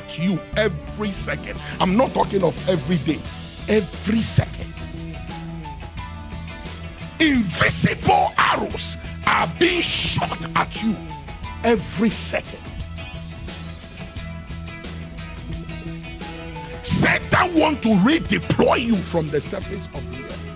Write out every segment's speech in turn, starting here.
at you every second. I'm not talking of every day, every second. Invisible arrows are being shot at you every second. Satan wants to redeploy you from the surface of the earth.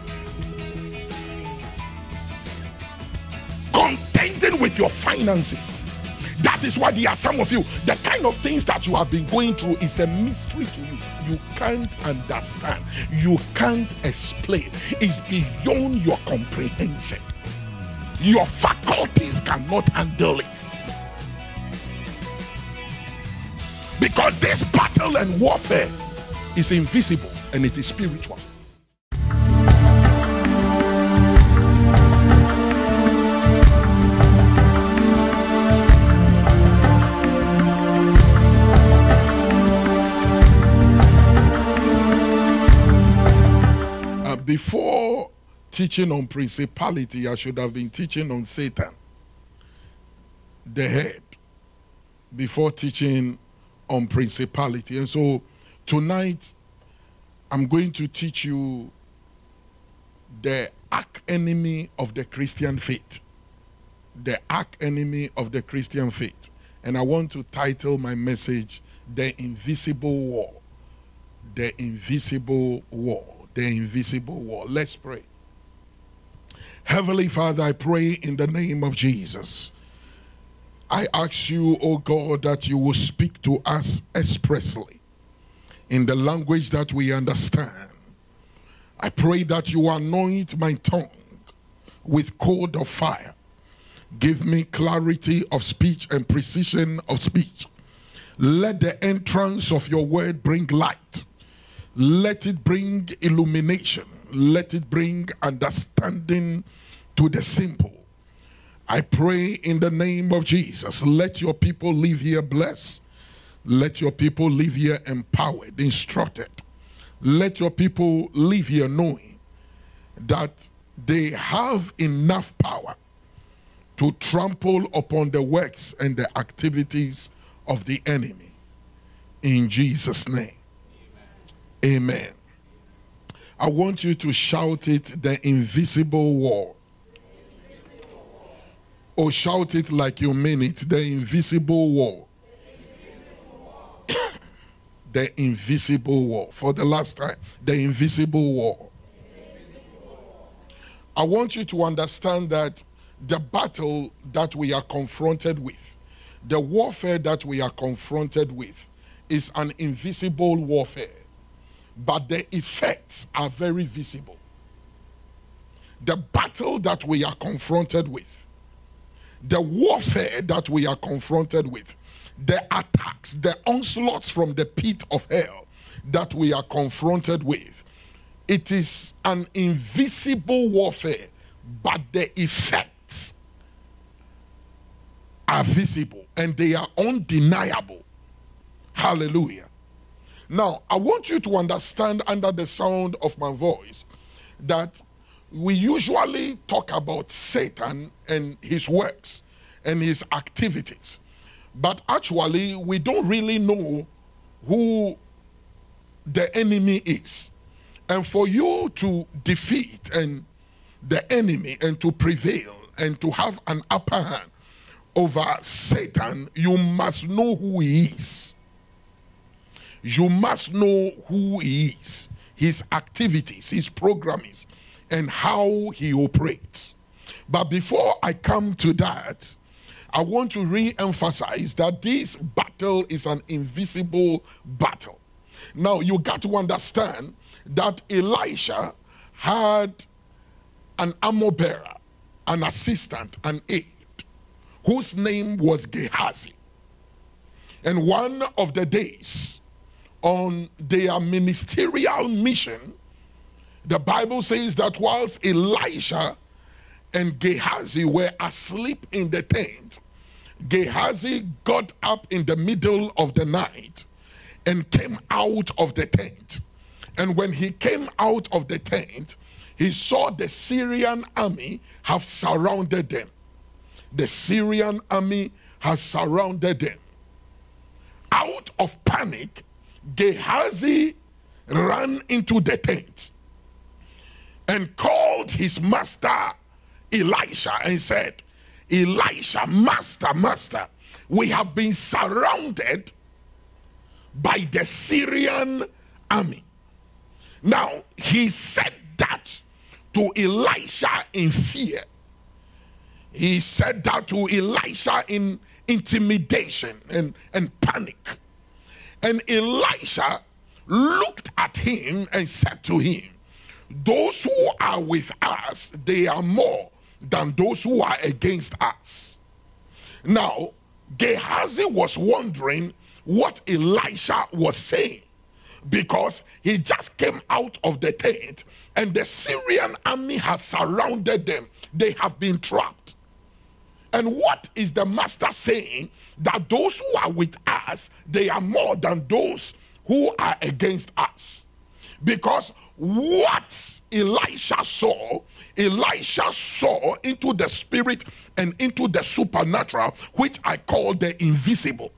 Contending with your finances. That is why there are some of you, the kind of things that you have been going through is a mystery to you. You can't understand. You can't explain. It's beyond your comprehension. Your faculties cannot handle it. Because this battle and warfare is invisible and it is spiritual. Before teaching on principality, I should have been teaching on Satan, the head, before teaching on principality. And so tonight, I'm going to teach you the arch enemy of the Christian faith. The arch enemy of the Christian faith. And I want to title my message, The Invisible War. The Invisible War. The invisible war. Let's pray. Heavenly Father, I pray in the name of Jesus. I ask you, O God, that you will speak to us expressly in the language that we understand. I pray that you anoint my tongue with coal of fire. Give me clarity of speech and precision of speech. Let the entrance of your word bring light. Let it bring illumination. Let it bring understanding to the simple. I pray in the name of Jesus. Let your people live here blessed. Let your people live here empowered, instructed. Let your people live here knowing that they have enough power to trample upon the works and the activities of the enemy. In Jesus' name. Amen. I want you to shout it, the invisible war. Or shout it like you mean it, the invisible war. The invisible war. For the last time, the invisible war. I want you to understand that the battle that we are confronted with, the warfare that we are confronted with, is an invisible warfare. But the effects are very visible. The battle that we are confronted with, the warfare that we are confronted with, the attacks, the onslaughts from the pit of hell that we are confronted with, it is an invisible warfare, but the effects are visible and they are undeniable. Hallelujah. Now, I want you to understand under the sound of my voice that we usually talk about Satan and his works and his activities. But actually, we don't really know who the enemy is. And for you to defeat the enemy and to prevail and to have an upper hand over Satan, you must know who he is. You must know who he is, his activities, his programs, and how he operates. But before I come to that, I want to re-emphasize that this battle is an invisible battle. Now, you got to understand that Elisha had an armor bearer, an assistant, an aide, whose name was Gehazi. And one of the days, on their ministerial mission, the Bible says that whilst Elisha and Gehazi were asleep in the tent, Gehazi got up in the middle of the night and came out of the tent. And when he came out of the tent, he saw the Syrian army have surrounded them. The Syrian army has surrounded them. out of panic, Gehazi ran into the tent and called his master Elisha and said, Elisha, master, we have been surrounded by the Syrian army. Now, he said that to Elisha in fear. He said that to Elisha in intimidation and panic. And Elisha looked at him and said to him, those who are with us, they are more than those who are against us. Now, Gehazi was wondering what Elisha was saying, because he just came out of the tent and the Syrian army has surrounded them. They have been trapped. And what is the master saying? That those who are with us, they are more than those who are against us. Because what Elisha saw into the spirit and into the supernatural, which I call the invisible.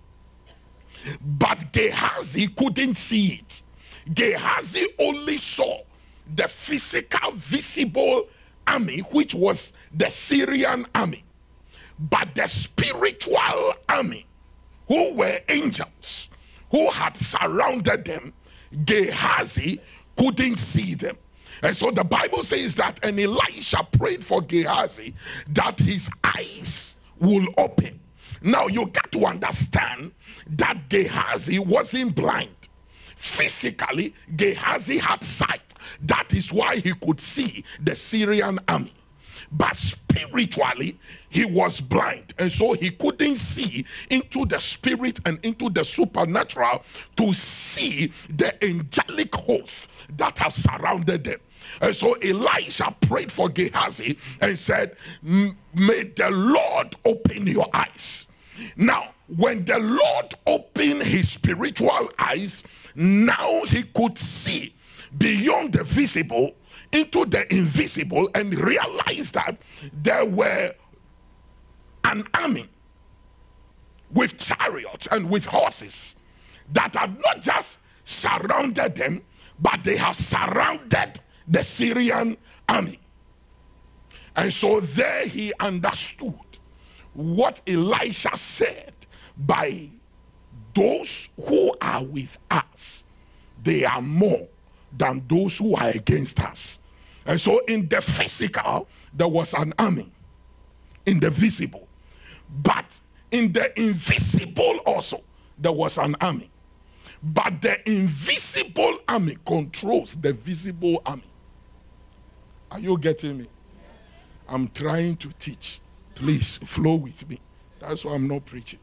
But Gehazi couldn't see it. Gehazi only saw the physical, visible army, which was the Syrian army. But the spiritual army, who were angels, who had surrounded them, Gehazi couldn't see them. And so the Bible says that, and Elisha prayed for Gehazi that his eyes will open. Now you got to understand that Gehazi wasn't blind. Physically, Gehazi had sight. That is why he could see the Syrian army. But spiritually, he was blind. And so he couldn't see into the spirit and into the supernatural to see the angelic host that have surrounded them. And so Elisha prayed for Gehazi and said, may the Lord open your eyes. Now, when the Lord opened his spiritual eyes, now he could see beyond the visible into the invisible and realized that there were an army with chariots and with horses that had not just surrounded them, but they have surrounded the Syrian army. And so there he understood what Elisha said, by those who are with us, they are more than those who are against us. And so in the physical, there was an army, in the visible. But in the invisible also, there was an army. But the invisible army controls the visible army. Are you getting me? I'm trying to teach. Please flow with me. That's why I'm not preaching.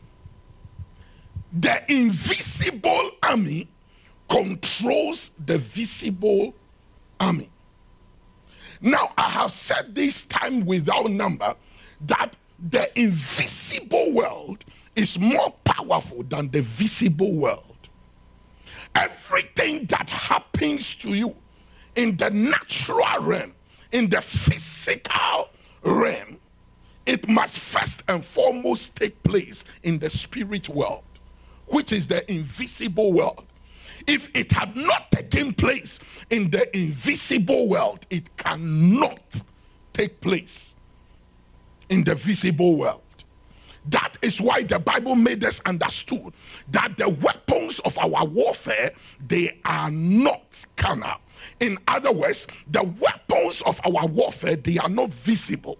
The invisible army controls the visible army. Now, I have said this time without number that the invisible world is more powerful than the visible world. Everything that happens to you in the natural realm, in the physical realm, it must first and foremost take place in the spirit world, which is the invisible world. If it had not taken place in the invisible world, it cannot take place in the visible world. That is why the Bible made us understood that the weapons of our warfare, they are not carnal. In other words, the weapons of our warfare, they are not visible.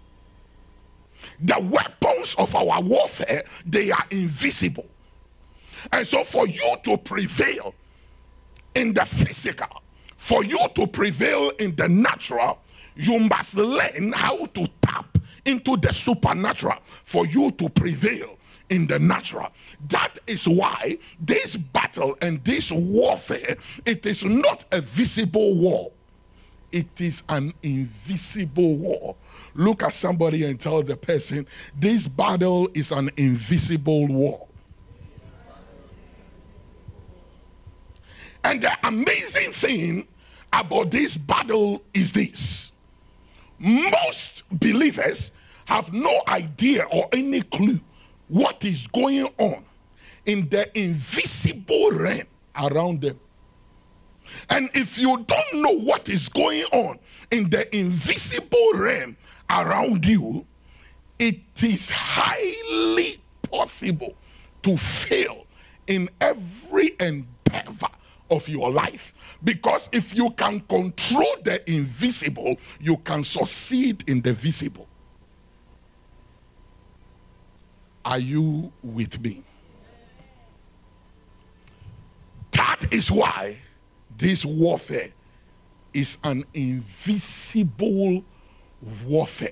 The weapons of our warfare, they are invisible. And so for you to prevail in the physical, for you to prevail in the natural, you must learn how to tap into the supernatural for you to prevail in the natural. That is why this battle and this warfare, it is not a visible war. It is an invisible war. Look at somebody and tell the person, this battle is an invisible war. And the amazing thing about this battle is this. Most believers have no idea or any clue what is going on in the invisible realm around them. And if you don't know what is going on in the invisible realm around you, it is highly possible to fail in every endeavor of your life. Because if you can control the invisible, you can succeed in the visible. Are you with me? That is why this warfare is an invisible warfare.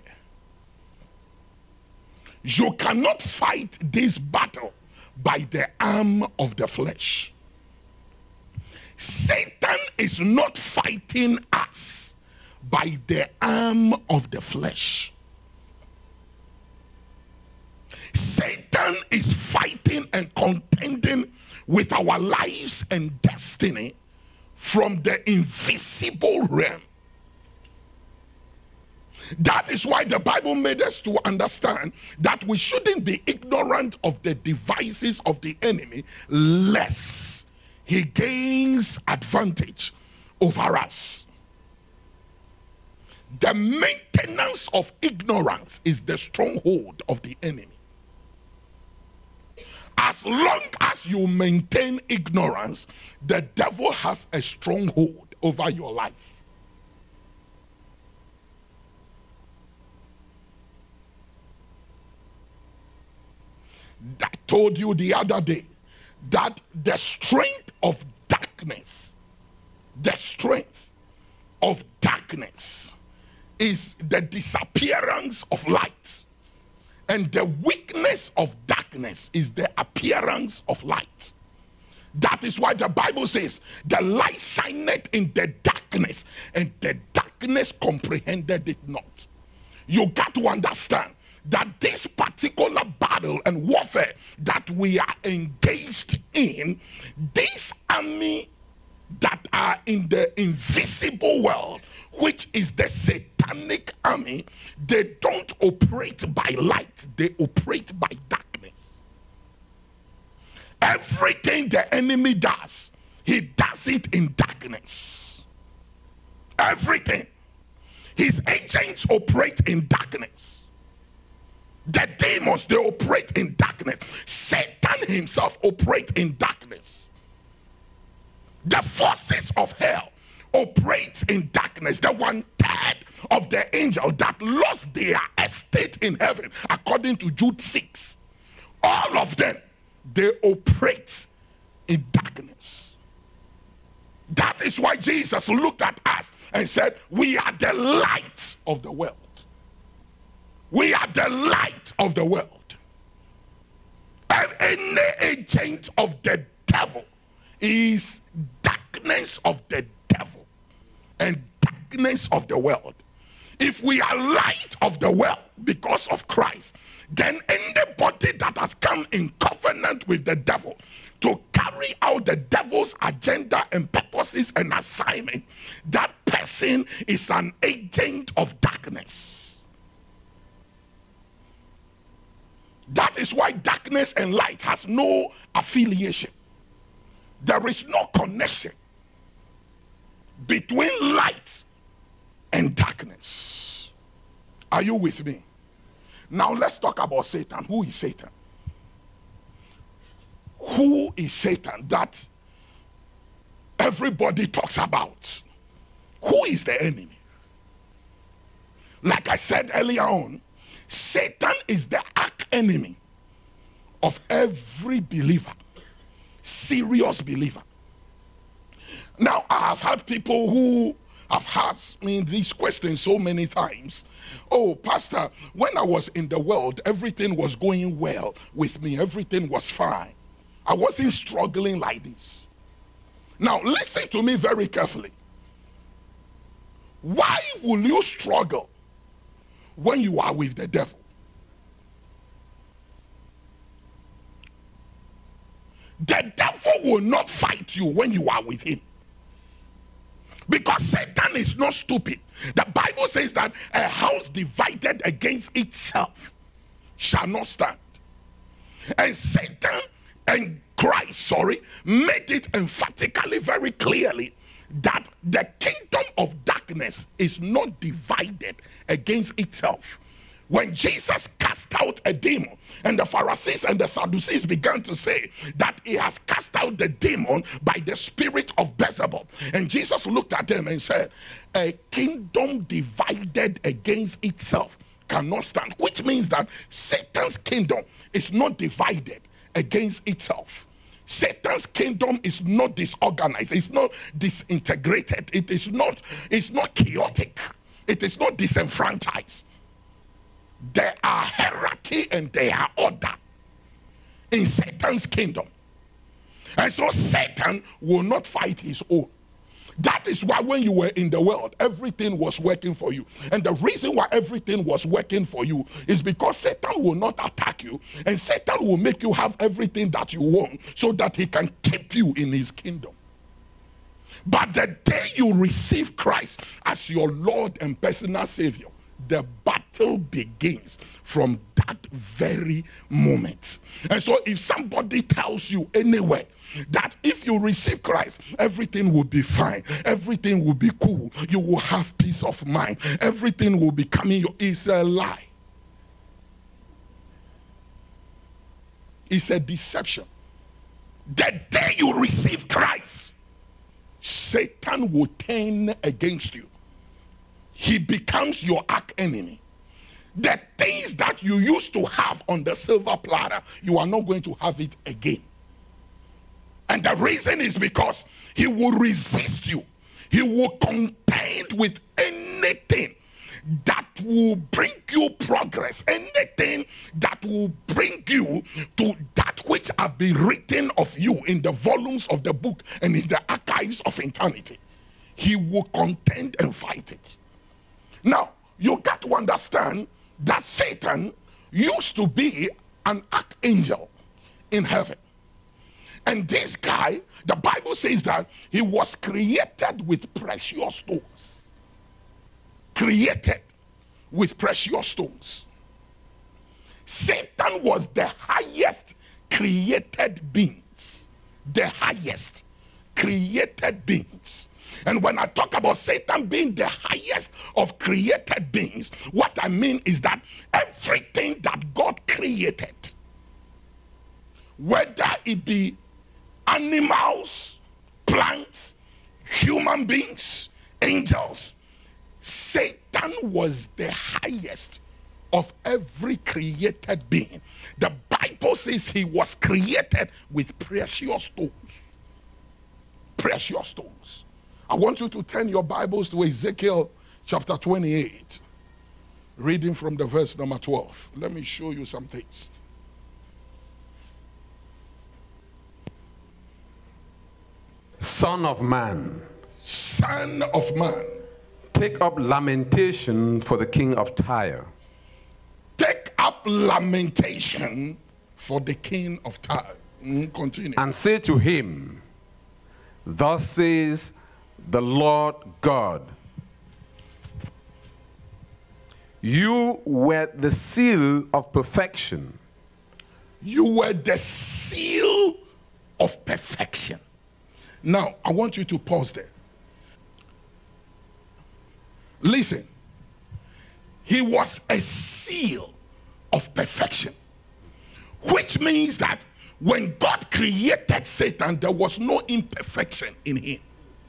You cannot fight this battle by the arm of the flesh. Satan is not fighting us by the arm of the flesh. Satan is fighting and contending with our lives and destiny from the invisible realm. That is why the Bible made us to understand that we shouldn't be ignorant of the devices of the enemy, lest he gains advantage over us. The maintenance of ignorance is the stronghold of the enemy. As long as you maintain ignorance, the devil has a stronghold over your life. I told you the other day that the strength of darkness, is the disappearance of light. And the weakness of darkness is the appearance of light. That is why the Bible says, the light shineth in the darkness, and the darkness comprehended it not. You got to understand that this particular battle and warfare that we are engaged in, this army that are in the invisible world, which is the satanic army, they don't operate by light, they operate by darkness. Everything the enemy does, he does it in darkness. Everything. His agents operate in darkness. The demons, they operate in darkness. Satan himself operates in darkness. The forces of hell operates in darkness. The 1/3 of the angel that lost their estate in heaven, according to Jude 6, all of them, they operate in darkness. That is why Jesus looked at us and said, we are the light of the world. We are the light of the world. And any agent of the devil is darkness of the devil and darkness of the world. If we are light of the world because of Christ, then anybody that has come in covenant with the devil to carry out the devil's agenda and purposes and assignment, that person is an agent of darkness. That is why darkness and light has no affiliation. There is no connection between light and darkness. Are you with me? Now let's talk about Satan. Who is Satan? Who is Satan that everybody talks about? Who is the enemy? Like I said earlier on, Satan is the arch enemy of every believer, serious believer. Now, I have had people who have asked me these questions so many times. Oh, Pastor, when I was in the world, everything was going well with me. Everything was fine. I wasn't struggling like this. Now, listen to me very carefully. Why will you struggle when you are with the devil? The devil will not fight you when you are with him. Because Satan is not stupid. The Bible says that a house divided against itself shall not stand. And Satan and made it emphatically very clearly that the kingdom of darkness is not divided against itself. When Jesus cast out a demon, and the Pharisees and the Sadducees began to say that he has cast out the demon by the spirit of Beelzebub, and Jesus looked at them and said, a kingdom divided against itself cannot stand, which means that Satan's kingdom is not divided against itself. Satan's kingdom is not disorganized, it's not disintegrated, it's not chaotic, it is not disenfranchised. There are hierarchy and there are order in Satan's kingdom. And so Satan will not fight his own. That is why when you were in the world, everything was working for you. And the reason why everything was working for you is because Satan will not attack you, and Satan will make you have everything that you want so that he can keep you in his kingdom. But the day you receive Christ as your Lord and personal Savior, the battle begins from that very moment. And so if somebody tells you anywhere that if you receive Christ, everything will be fine, everything will be cool, you will have peace of mind, everything will be coming, it's a lie. It's a deception. The day you receive Christ, Satan will turn against you. He becomes your arch enemy. The things that you used to have on the silver platter, you are not going to have it again. And the reason is because he will resist you. He will contend with anything that will bring you progress, anything that will bring you to that which have been written of you in the volumes of the book and in the archives of eternity. He will contend and fight it. Now, you got to understand that Satan used to be an archangel in heaven. And this guy, the Bible says that he was created with precious stones. Created with precious stones. Satan was the highest created beings. The highest created beings. And when I talk about Satan being the highest of created beings, what I mean is that everything that God created, whether it be animals, plants, human beings, angels, Satan was the highest of every created being. The Bible says he was created with precious stones. Precious stones. I want you to turn your Bibles to Ezekiel chapter 28, reading from the verse number 12. Let me show you some things. Son of man. Son of man. Take up lamentation for the king of Tyre. Take up lamentation for the king of Tyre. Continue. And say to him, thus says the Lord God, you were the seal of perfection. You were the seal of perfection. Now, I want you to pause there. Listen. He was a seal of perfection, which means that when God created Satan, there was no imperfection in him.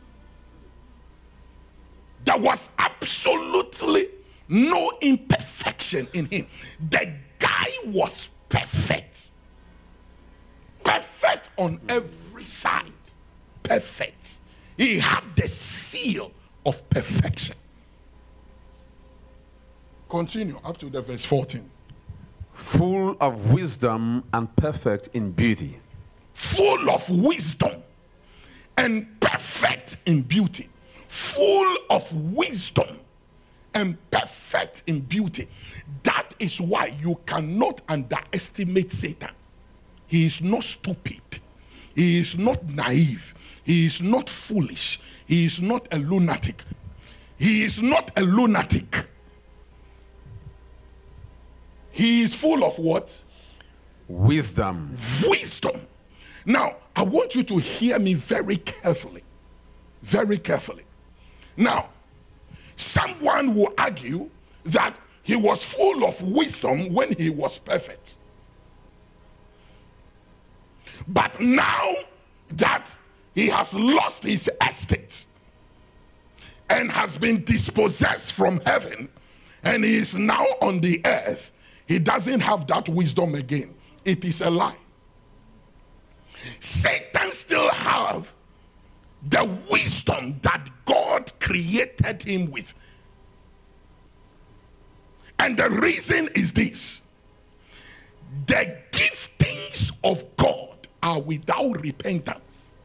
There was absolutely no imperfection in him. The guy was perfect. Perfect on every side. Perfect. He had the seal of perfection. Continue up to the verse 14. Full of wisdom and perfect in beauty. Full of wisdom and perfect in beauty. Full of wisdom and perfect in beauty. That is why you cannot underestimate Satan. He is not stupid. He is not naive. He is not foolish. He is not a lunatic. He is not a lunatic. He is full of what? Wisdom. Wisdom. Now, I want you to hear me very carefully. Very carefully. Now, someone will argue that he was full of wisdom when he was perfect. But now that he has lost his estate and has been dispossessed from heaven, and he is now on the earth, he doesn't have that wisdom again. It is a lie. Satan still have the wisdom that God created him with. And the reason is this: the giftings of God are without repentance.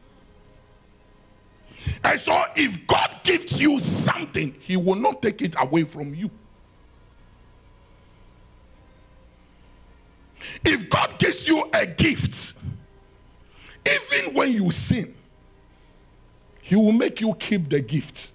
And so if God gives you something, he will not take it away from you. If God gives you a gift, even when you sin, he will make you keep the gift.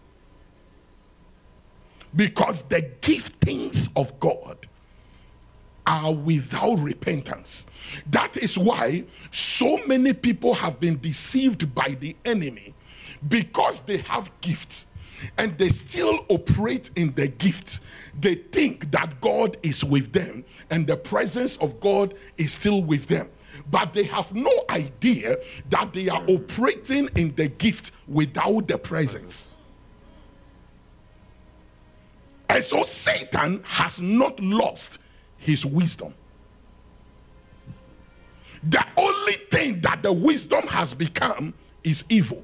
Because the giftings of God are without repentance. That is why so many people have been deceived by the enemy, because they have gifts and they still operate in the gift. They think that God is with them and the presence of God is still with them. But they have no idea that they are operating in the gift without the presence. And so Satan has not lost his wisdom. The only thing that the wisdom has become is evil.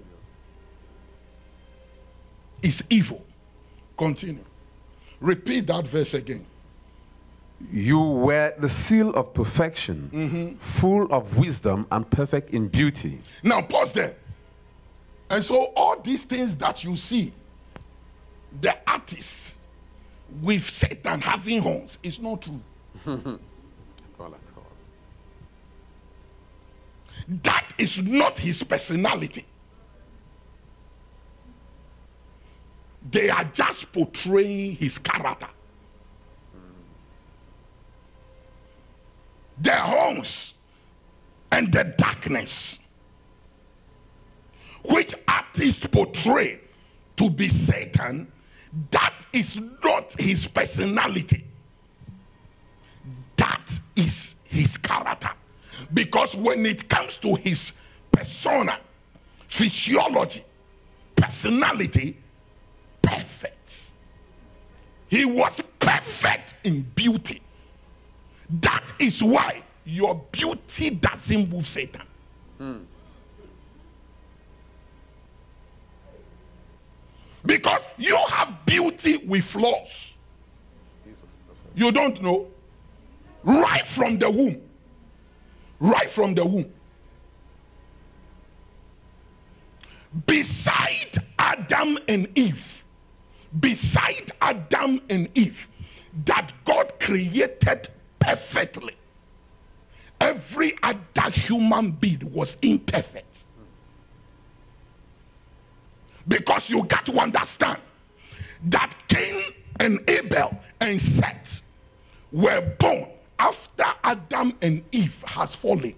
Is evil. Continue. Repeat that verse again. You were the seal of perfection, full of wisdom and perfect in beauty. Now pause there. And so all these things that you see, the artists with Satan having horns, is not true. That is not his personality. They are just portraying his character. The horns and the darkness which artists portray to be Satan, that is not his personality. That is his character. Because when it comes to his persona, physiology, personality, perfect. He was perfect in beauty. That is why your beauty doesn't move Satan. Because you have beauty with flaws. You don't know. Right from the womb. Right from the womb. Beside Adam and Eve, that God created perfectly, every other human being was imperfect. Because you got to understand that Cain and Abel and Seth were born after Adam and Eve has fallen.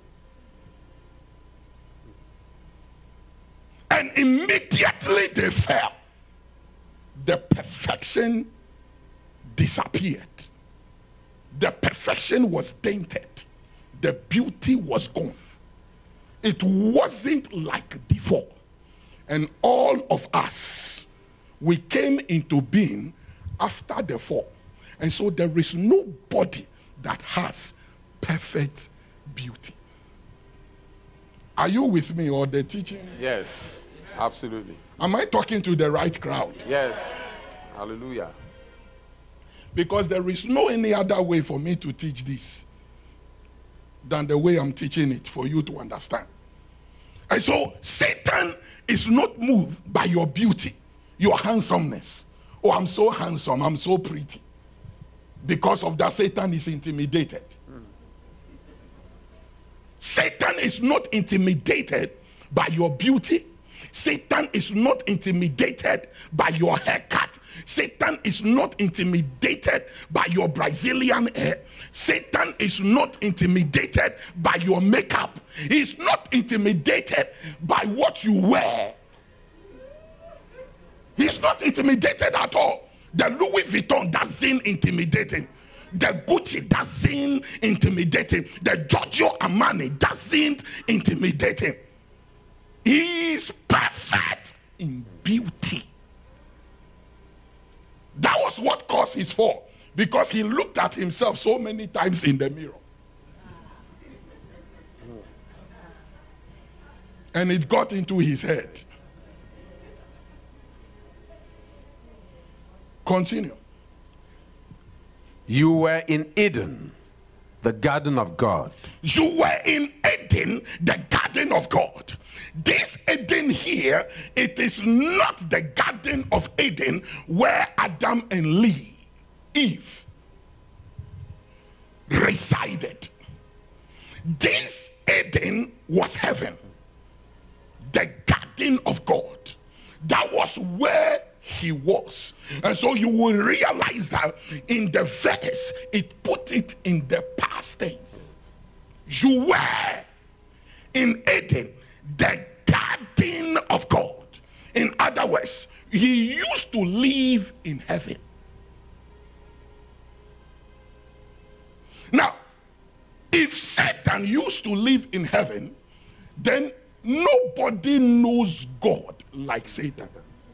And immediately they fell. The perfection disappeared. The perfection was tainted. The beauty was gone. It wasn't like before. And all of us, we came into being after the fall. And so there is nobody that has perfect beauty. Are you with me, or the teaching? Yes, absolutely. Am I talking to the right crowd? Yes. Hallelujah. Because there is no any other way for me to teach this than the way I'm teaching it, for you to understand. And so Satan is not moved by your beauty, your handsomeness. Oh, I'm so handsome, I'm so pretty. Because of that, Satan is intimidated. Satan is not intimidated by your beauty. Satan is not intimidated by your haircut. Satan is not intimidated by your Brazilian hair. Satan is not intimidated by your makeup. He's not intimidated by what you wear. He's not intimidated at all. The Louis Vuitton doesn't intimidate him. The Gucci doesn't intimidate him. The Giorgio Armani doesn't intimidate him. He is perfect in beauty. That was what caused his fall, because he looked at himself so many times in the mirror. And it got into his head. Continue. You were in Eden, the garden of God. You were in Eden, the garden of God. This Eden here, it is not the garden of Eden where Adam and Eve resided. This Eden was heaven, the garden of God. That was where he was. And so you will realize that in the verse, it put it in the past tense. You were in Eden, the garden of God. In other words, he used to live in heaven. Now, if Satan used to live in heaven, then nobody knows God like Satan.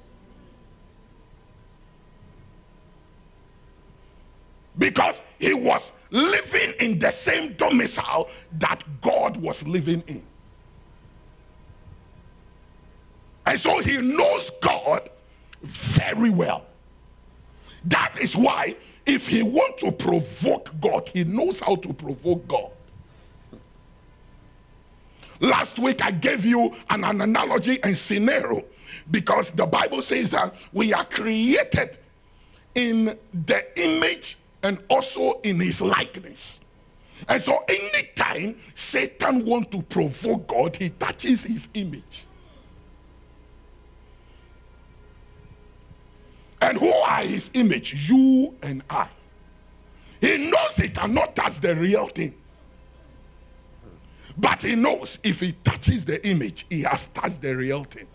Because he was living in the same domicile that God was living in. And so he knows God very well. That is why if he wants to provoke God, he knows how to provoke God. Last week I gave you an analogy and scenario, because the Bible says that we are created in the image and also in his likeness. And so anytime Satan wants to provoke God, he touches his image. And who are his image? You and I. He knows he cannot touch the real thing. But he knows if he touches the image, he has touched the real thing.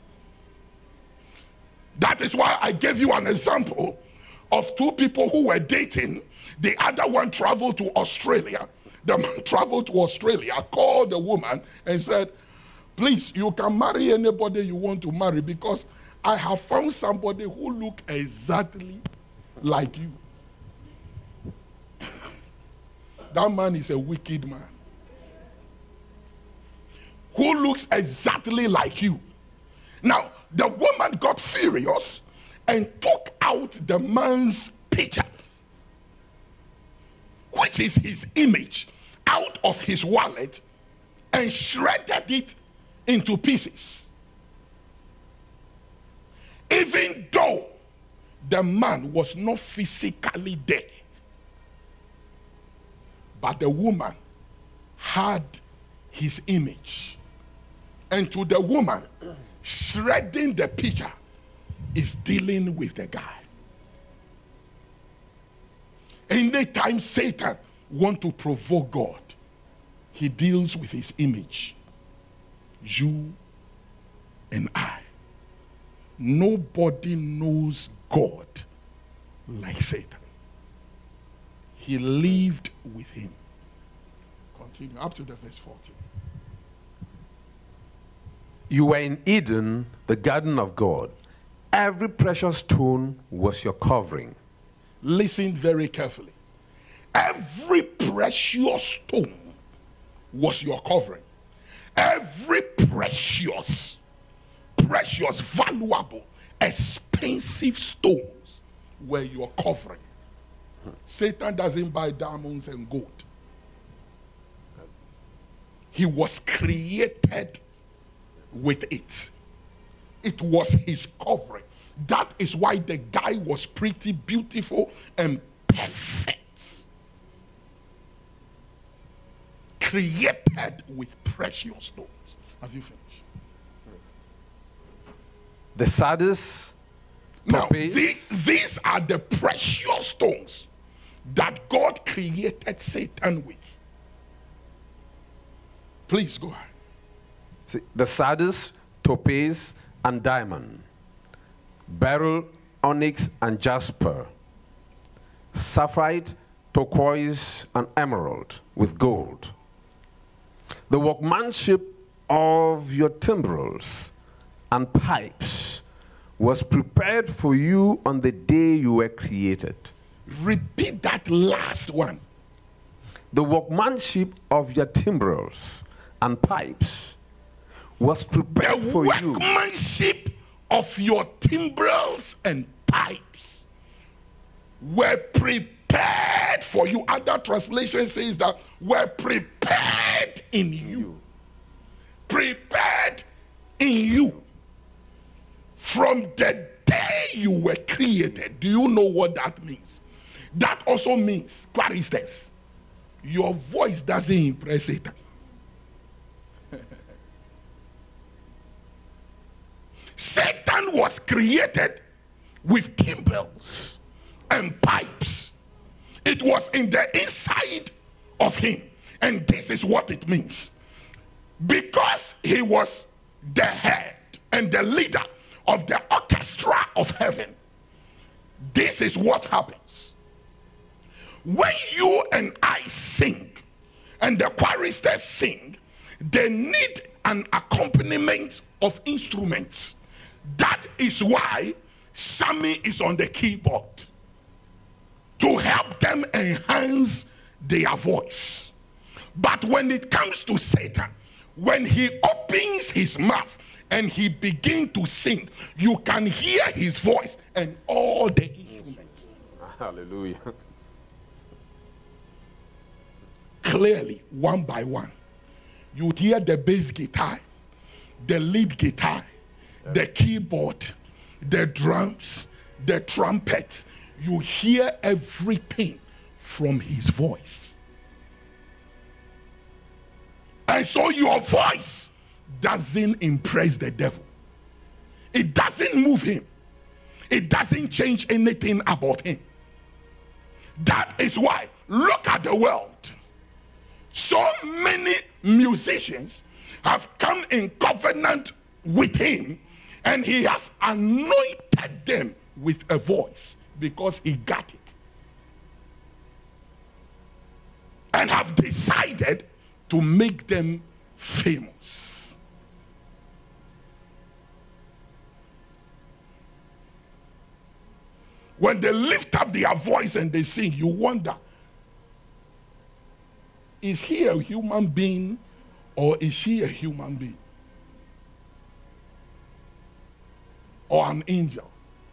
That is why I gave you an example of two people who were dating. The other one traveled to Australia. The man traveled to Australia, called the woman and said, please, you can marry anybody you want to marry, because I have found somebody who looks exactly like you. That man is a wicked man. Who looks exactly like you. Now, the woman got furious and took out the man's picture, which is his image, out of his wallet and shredded it into pieces. Even though the man was not physically there, but the woman had his image. And to the woman, shredding the picture is dealing with the guy. Anytime Satan wants to provoke God, he deals with his image. You and I. Nobody knows God like Satan. He lived with him. Continue up to the verse 14. You were in Eden, the garden of God. Every precious stone was your covering. Listen very carefully. Every precious stone was your covering. Every precious, valuable, expensive stones were your covering. Satan doesn't buy diamonds and gold. He was created with it. It was his covering. That is why the guy was pretty beautiful and perfect. Created with precious stones. Have you finished? The sardius, Now, topaz. these are the precious stones that God created Satan with. Please go ahead. See, the sardius, topaz, and diamond, beryl, onyx, and jasper, sapphire, turquoise, and emerald with gold. The workmanship of your timbrels and pipes was prepared for you on the day you were created. Repeat that last one. The workmanship of your timbrels and pipes was prepared The for you. workmanship of your timbrels and pipes were prepared for you. Other translation says that were prepared in you. Prepared in you. From the day you were created. Do you know what that means? That also means, for instance, your voice doesn't impress Satan. Satan was created with timbrels and pipes. It was in the inside of him. And this is what it means. Because he was the head and the leader of the orchestra of heaven, this is what happens. When you and I sing, and the choristers sing, they need an accompaniment of instruments. That is why Sammy is on the keyboard, to help them enhance their voice. But when it comes to Satan, when he opens his mouth and he begins to sing, you can hear his voice and all the instruments. Hallelujah. Clearly, one by one. You hear the bass guitar, the lead guitar, the keyboard, the drums, the trumpet. You hear everything from his voice. And so your voice doesn't impress the devil. It doesn't move him. It doesn't change anything about him. That is why, look at the world. So many musicians have come in covenant with him, and he has anointed them with a voice because he got it. And have decided to make them famous. When they lift up their voice and they sing, you wonder, is he a human being or is she a human being? Or an angel?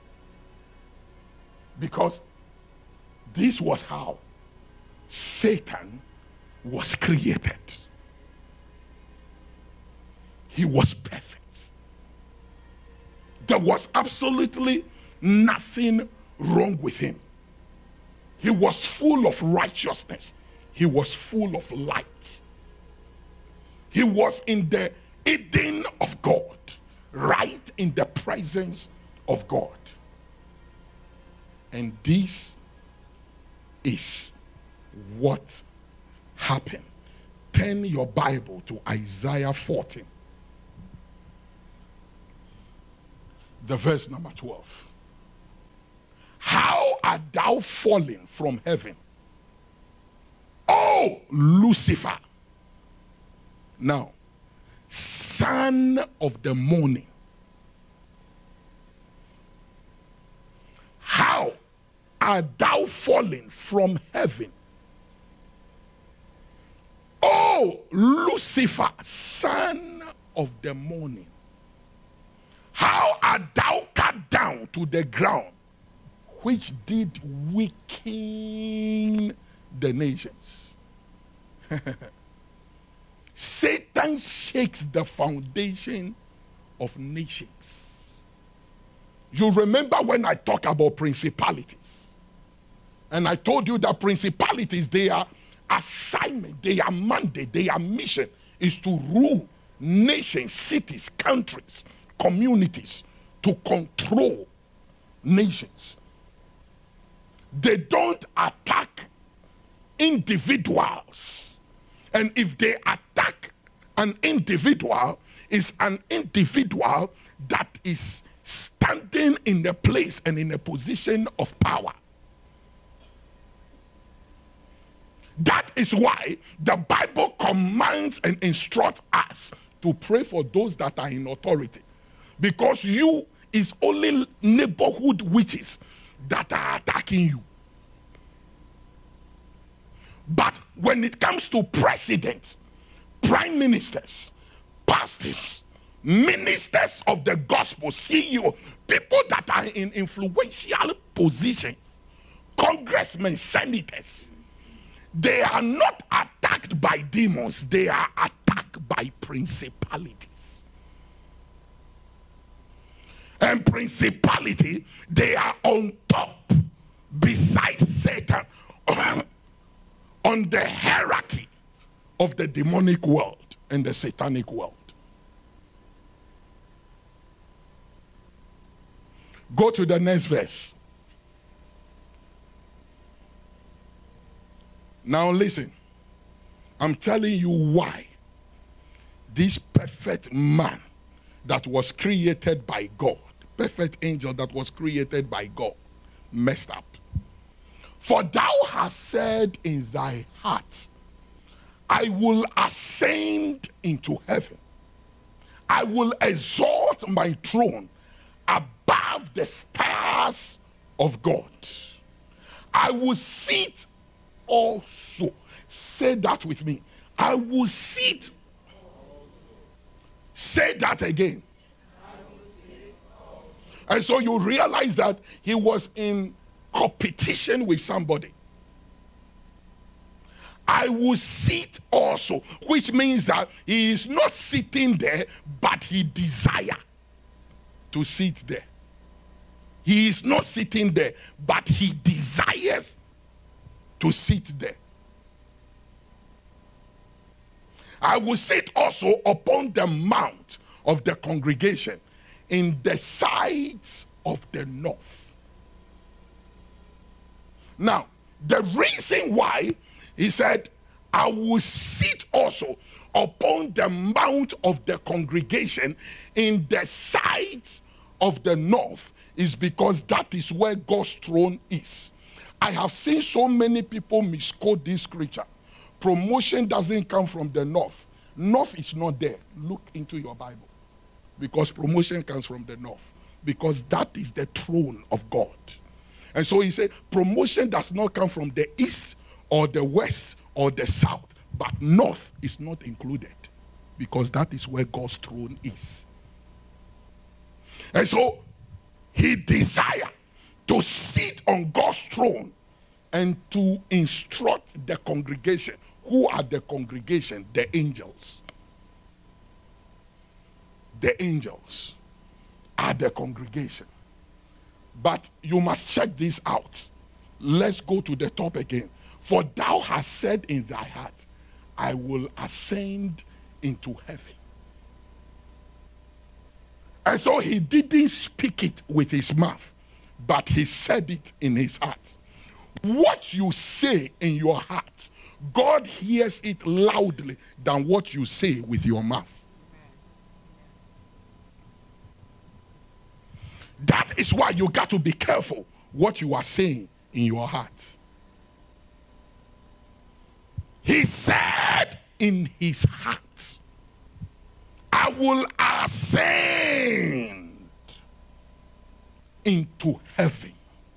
Because this was how Satan was created. He was perfect. There was absolutely nothing wrong with him. He was full of righteousness. He was full of light. He was in the Eden of God, right in the presence of God. And this is what happened. Turn your Bible to Isaiah 14. The verse number 12. How art thou fallen from heaven, O Lucifer? Now, son of the morning. How art thou fallen from heaven, O Lucifer, son of the morning? How art thou cut down to the ground, which did weaken the nations? Satan shakes the foundation of nations. You remember when I talk about principalities, and I told you that principalities, their assignment, their mandate, their mission is to rule nations, cities, countries, communities, to control nations. They don't attack individuals. And if they attack an individual, it's an individual that is standing in a place and in a position of power. That is why the Bible commands and instructs us to pray for those that are in authority. Because you is only neighborhood witches that are attacking you. But when it comes to presidents, prime ministers, pastors, ministers of the gospel, CEO, people that are in influential positions, congressmen, senators, they are not attacked by demons, they are attacked by principalities. And principality, they are on top, beside Satan, on the hierarchy of the demonic world and the satanic world. Go to the next verse. Now listen, I'm telling you why this perfect man that was created by God, perfect angel that was created by God, messed up. For thou hast said in thy heart, I will ascend into heaven. I will exalt my throne above the stars of God. I will sit also. Say that with me. I will sit. Say that again. And so you realize that he was in competition with somebody. I will sit also, which means that he is not sitting there, but he desires to sit there. He is not sitting there, but he desires to sit there. I will sit also upon the mount of the congregation in the sides of the north. Now, the reason why he said, I will sit also upon the mount of the congregation in the sides of the north is because that is where God's throne is. I have seen so many people misquote this scripture. Promotion doesn't come from the north. North is not there. Look into your Bible. Because promotion comes from the north. Because that is the throne of God. And so he said, promotion does not come from the east or the west or the south. But north is not included. Because that is where God's throne is. And so he desired to sit on God's throne and to instruct the congregation. Who are the congregation? The angels. The angels are the congregation. But you must check this out. Let's go to the top again. For thou hast said in thy heart, I will ascend into heaven. And so he didn't speak it with his mouth, but he said it in his heart. What you say in your heart, God hears it loudly than what you say with your mouth. That is why you got to be careful what you are saying in your heart. He said in his heart, I will ascend into heaven.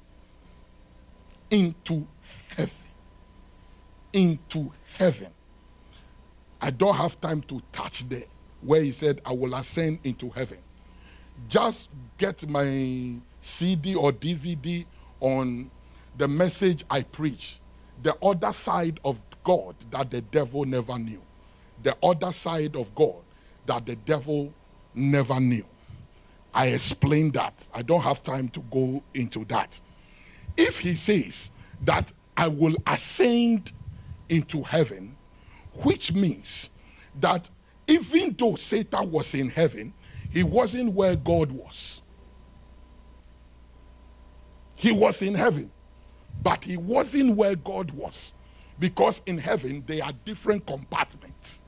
Into heaven. Into heaven. I don't have time to touch there where he said, I will ascend into heaven. Just get my CD or DVD on the message I preach. The other side of God that the devil never knew. The other side of God that the devil never knew. I explained that. I don't have time to go into that. If he says that I will ascend into heaven, which means that even though Satan was in heaven, he wasn't where God was. He was in heaven, but he wasn't where God was. Because in heaven, there are different compartments.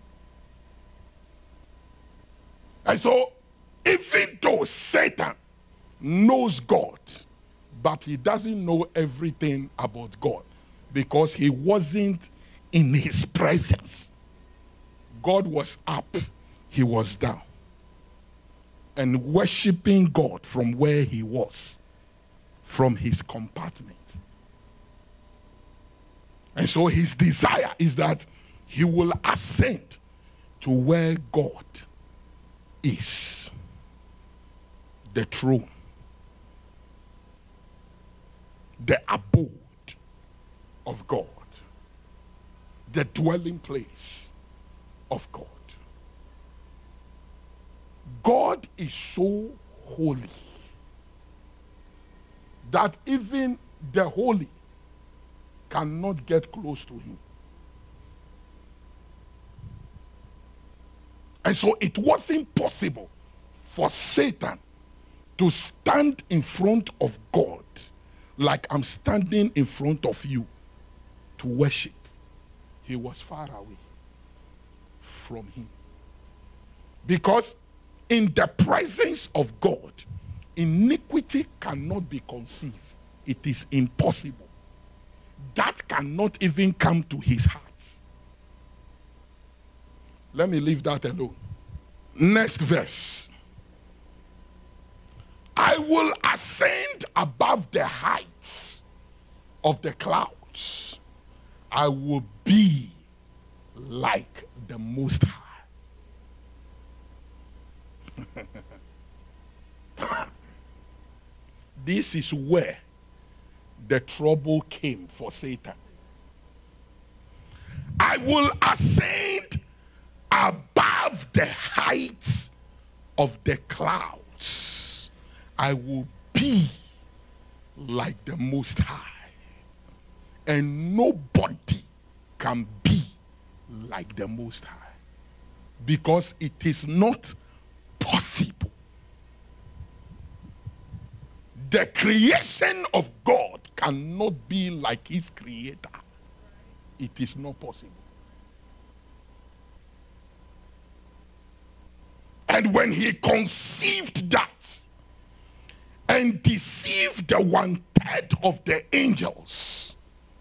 And so, even though Satan knows God, but he doesn't know everything about God, because he wasn't in his presence. God was up, he was down, and worshiping God from where he was, from his compartment. And so his desire is that he will ascend to where God is, the throne, the abode of God, the dwelling place of God. God is so holy that even the holy cannot get close to him. And so it wasn't possible for Satan to stand in front of God like I'm standing in front of you to worship. He was far away from him. Because in the presence of God, iniquity cannot be conceived. It is impossible. That cannot even come to his heart. Let me leave that alone. Next verse. I will ascend above the heights of the clouds. I will be like the Most High. This is where the trouble came for Satan. I will ascend above the heights of the clouds. I will be like the Most High. And nobody can be like the Most High, because it is not possible. The creation of God cannot be like his creator. It is not possible. And when he conceived that and deceived the 1/3 of the angels,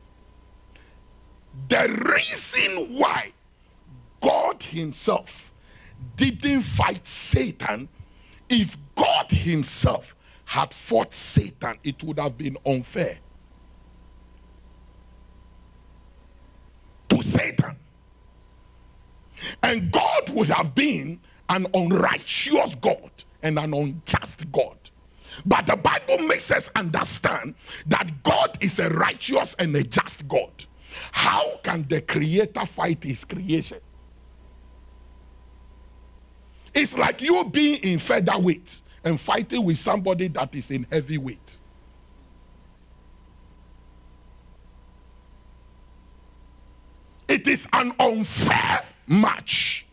the reason why God himself didn't fight Satan, if God himself had fought Satan, it would have been unfair to Satan. And God would have been an unrighteous God and an unjust God. But the Bible makes us understand that God is a righteous and a just God. How can the creator fight his creation? It's like you being in featherweight and fighting with somebody that is in heavyweight. It is an unfair match.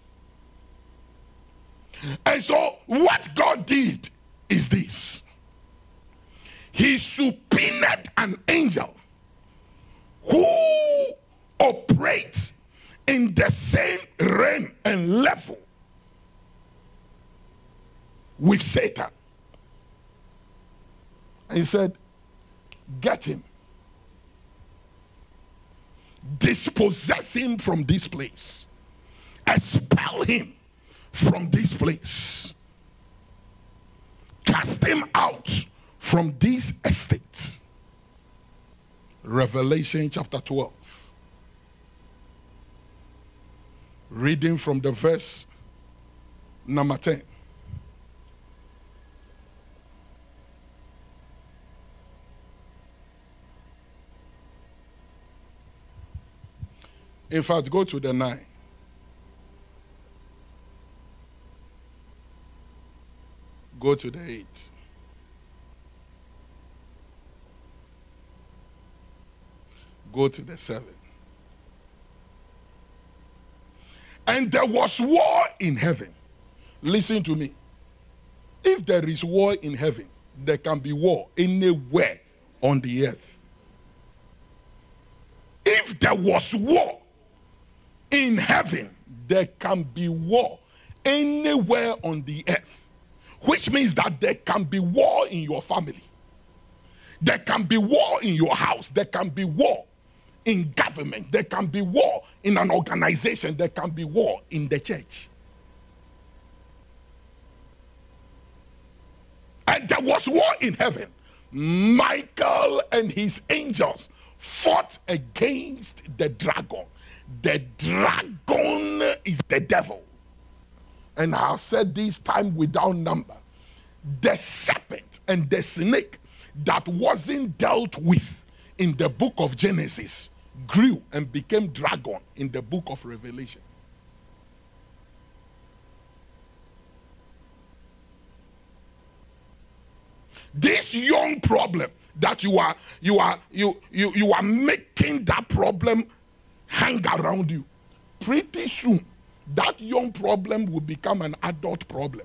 And so what God did is this. He subpoenaed an angel who operates in the same realm and level with Satan. And he said, get him. Dispossess him from this place. Expel him from this place. Cast him out from this estate. Revelation chapter 12. Reading from the verse number 10. In fact, go to the 9. Go to the 8. Go to the 7. And there was war in heaven. Listen to me. If there is war in heaven, there can be war anywhere on the earth. If there was war in heaven, there can be war anywhere on the earth, which means that there can be war in your family. There can be war in your house. There can be war in government. There can be war in an organization. There can be war in the church. And there was war in heaven. Michael and his angels fought against the dragon. The dragon is the devil. And I have said this time without number. The serpent and the snake that wasn't dealt with in the book of Genesis grew and became dragon in the book of Revelation. This young problem that you are making that problem hang around you, pretty soon that young problem will become an adult problem.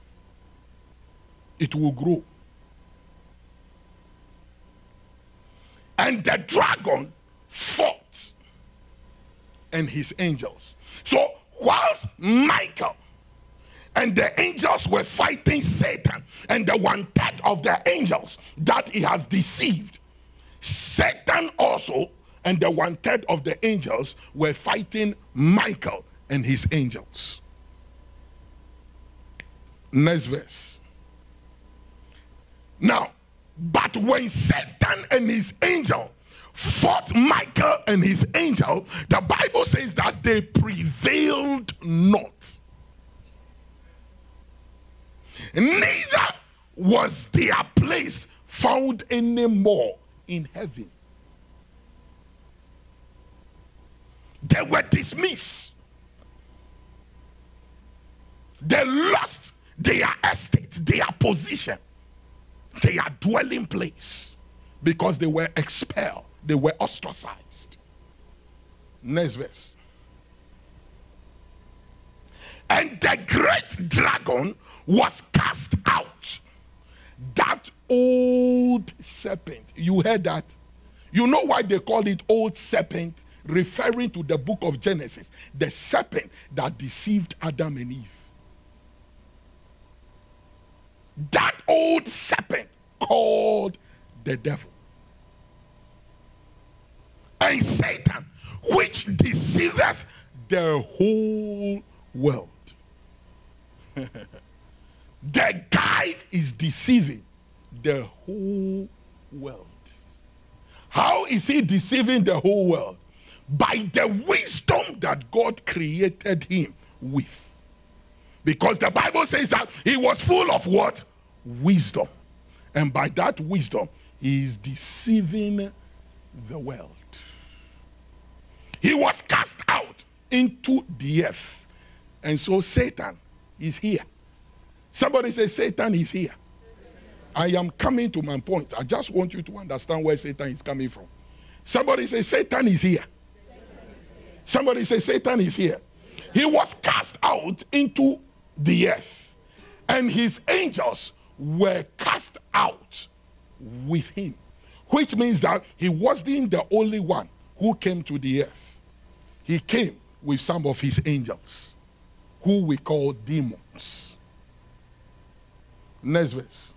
It will grow. And the dragon fought and his angels. So whilst Michael and the angels were fighting Satan and the 1/3 of the angels that he has deceived, Satan also and the 1/3 of the angels were fighting Michael and his angels. Next verse. Now, but when Satan and his angel fought Michael and his angel, the Bible says that they prevailed not. Neither was their place found anymore in heaven. They were dismissed. They lost their estate, their position, their dwelling place, because they were expelled. They were ostracized. Next verse. And the great dragon was cast out. That old serpent. You heard that? You know why they call it old serpent? Referring to the book of Genesis. The serpent that deceived Adam and Eve. That old serpent called the devil. And Satan, which deceiveth the whole world. The guy is deceiving the whole world. How is he deceiving the whole world? By the wisdom that God created him with. Because the Bible says that he was full of what? Wisdom. And by that wisdom, he is deceiving the world. He was cast out into the earth. And so Satan is here. Somebody say, Satan is here. I am coming to my point. I just want you to understand where Satan is coming from. Somebody say, Satan is here. Somebody say, Satan is here. He was cast out into the earth. And his angels were cast out with him. Which means that he wasn't the only one who came to the earth. He came with some of his angels, who we call demons. Next verse.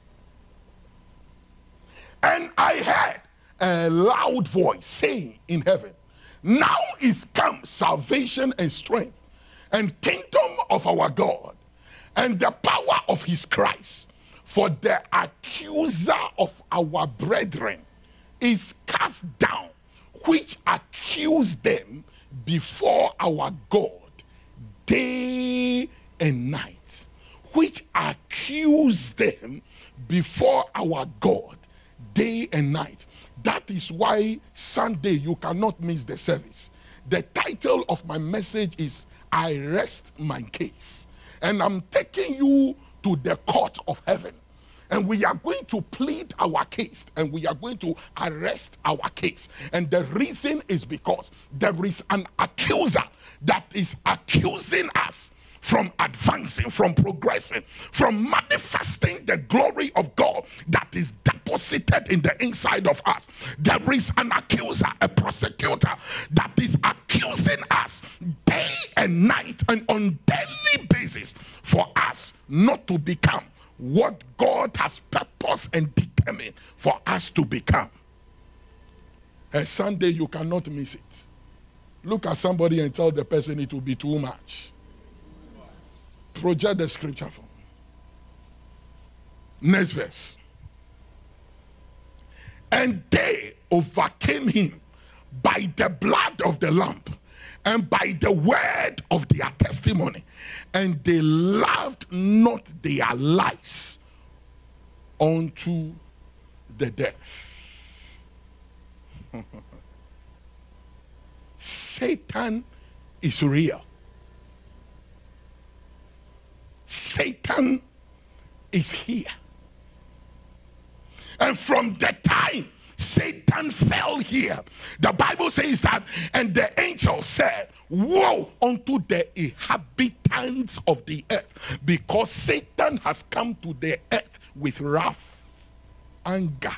And I heard a loud voice saying in heaven, now is come salvation and strength and kingdom of our God and the power of his Christ. For the accuser of our brethren is cast down, which accused them before our God day and night. Which accused them before our God day and night. That is why Sunday you cannot miss the service. The title of my message is I Rest My Case. And I'm taking you to the court of heaven. And we are going to plead our case. And we are going to arrest our case. And the reason is because there is an accuser that is accusing us from advancing, from progressing, from manifesting the glory of God that is deposited in the inside of us. There is an accuser, a prosecutor that is accusing us day and night and on daily basis for us not to become what God has purposed and determined for us to become. A Sunday, you cannot miss it. Look at somebody and tell the person it will be too much. Project the scripture for me. Next verse. And they overcame him by the blood of the Lamb and by the word of their testimony, and they loved not their lives unto the death. Satan is real. Satan is here. And from the time Satan fell here, the Bible says that, and the angel said, woe unto the inhabitants of the earth, because Satan has come to the earth with wrath, anger,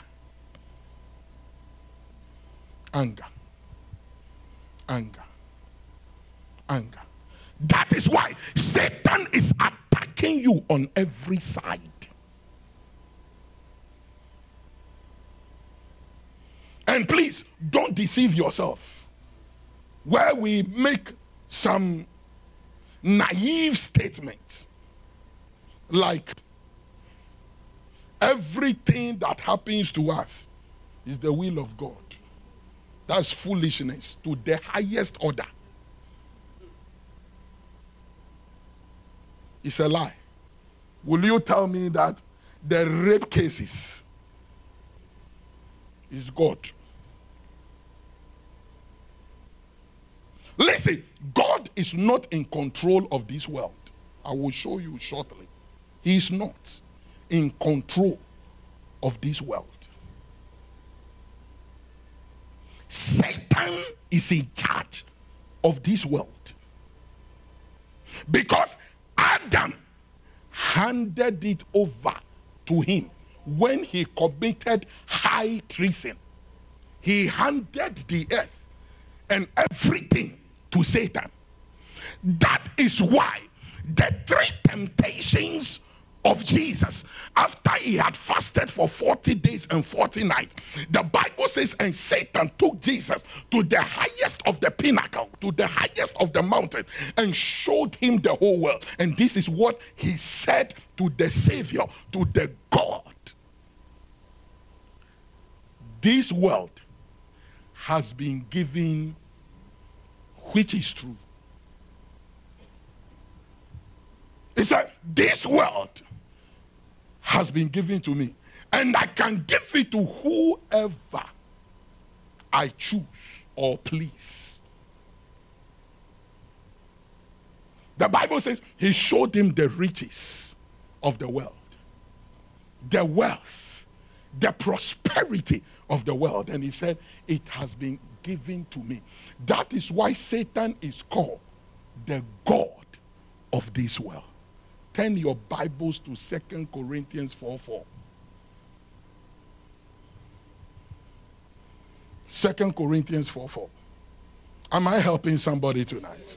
anger, anger, anger. That is why Satan is attacking you on every side. And please, don't deceive yourself. Where we make some naive statements, like everything that happens to us is the will of God. That's foolishness to the highest order. It's a lie. Will you tell me that the rape cases is God? Listen, God is not in control of this world. I will show you shortly. He is not in control of this world. Satan is in charge of this world. Because Adam handed it over to him when he committed high treason. He handed the earth and everything to Satan. That is why the three temptations of Jesus, after he had fasted for 40 days and 40 nights, the Bible says, and Satan took Jesus to the highest of the pinnacle, to the highest of the mountain, and showed him the whole world. And this is what he said to the Savior, to the God. This world has been given, which is true. He said, this world has been given to me, and I can give it to whoever I choose or please. The Bible says he showed him the riches of the world, the wealth, the prosperity of the world, and he said, it has been given to me. That is why Satan is called the God of this world. Turn your Bibles to 2 Corinthians 4:4. 2 Corinthians 4:4. Am I helping somebody tonight?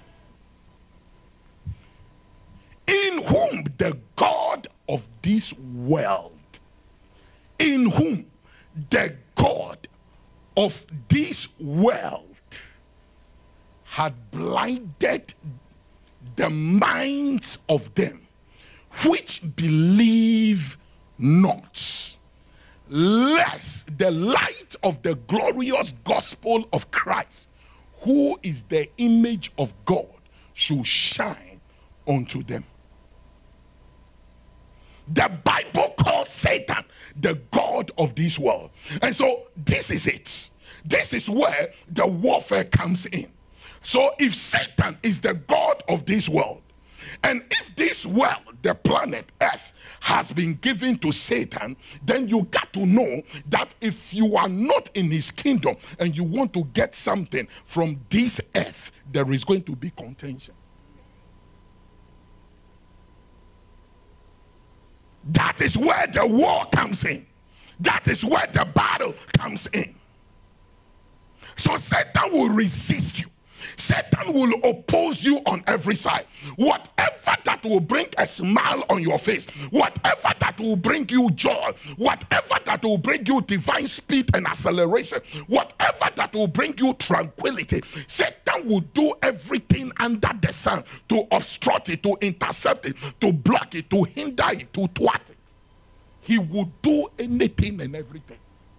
In whom the God of this world, in whom the God of this world had blinded the minds of them which believe not, lest the light of the glorious gospel of Christ, who is the image of God, should shine unto them. The Bible calls Satan the God of this world. And so this is it. This is where the warfare comes in. So if Satan is the God of this world, and if this world, the planet Earth, has been given to Satan, then you got to know that if you are not in his kingdom and you want to get something from this earth, there is going to be contention. That is where the war comes in. That is where the battle comes in. So Satan will resist you. Satan will oppose you on every side. Whatever that will bring a smile on your face, whatever that will bring you joy, whatever that will bring you divine speed and acceleration, whatever that will bring you tranquility, Satan will do everything under the sun to obstruct it, to intercept it, to block it, to hinder it, to thwart it. He will do anything and everything.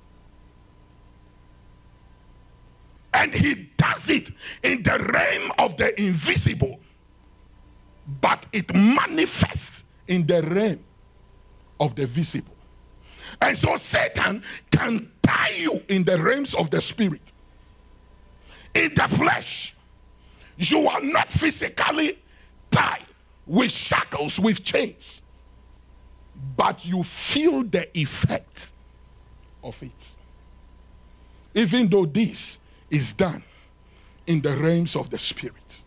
And he does it in the realm of the invisible, but it manifests in the realm of the visible. And so Satan can tie you in the realms of the spirit. In the flesh, you are not physically tied with shackles, with chains, but you feel the effect of it. Even though this is done in the realms of the spirit.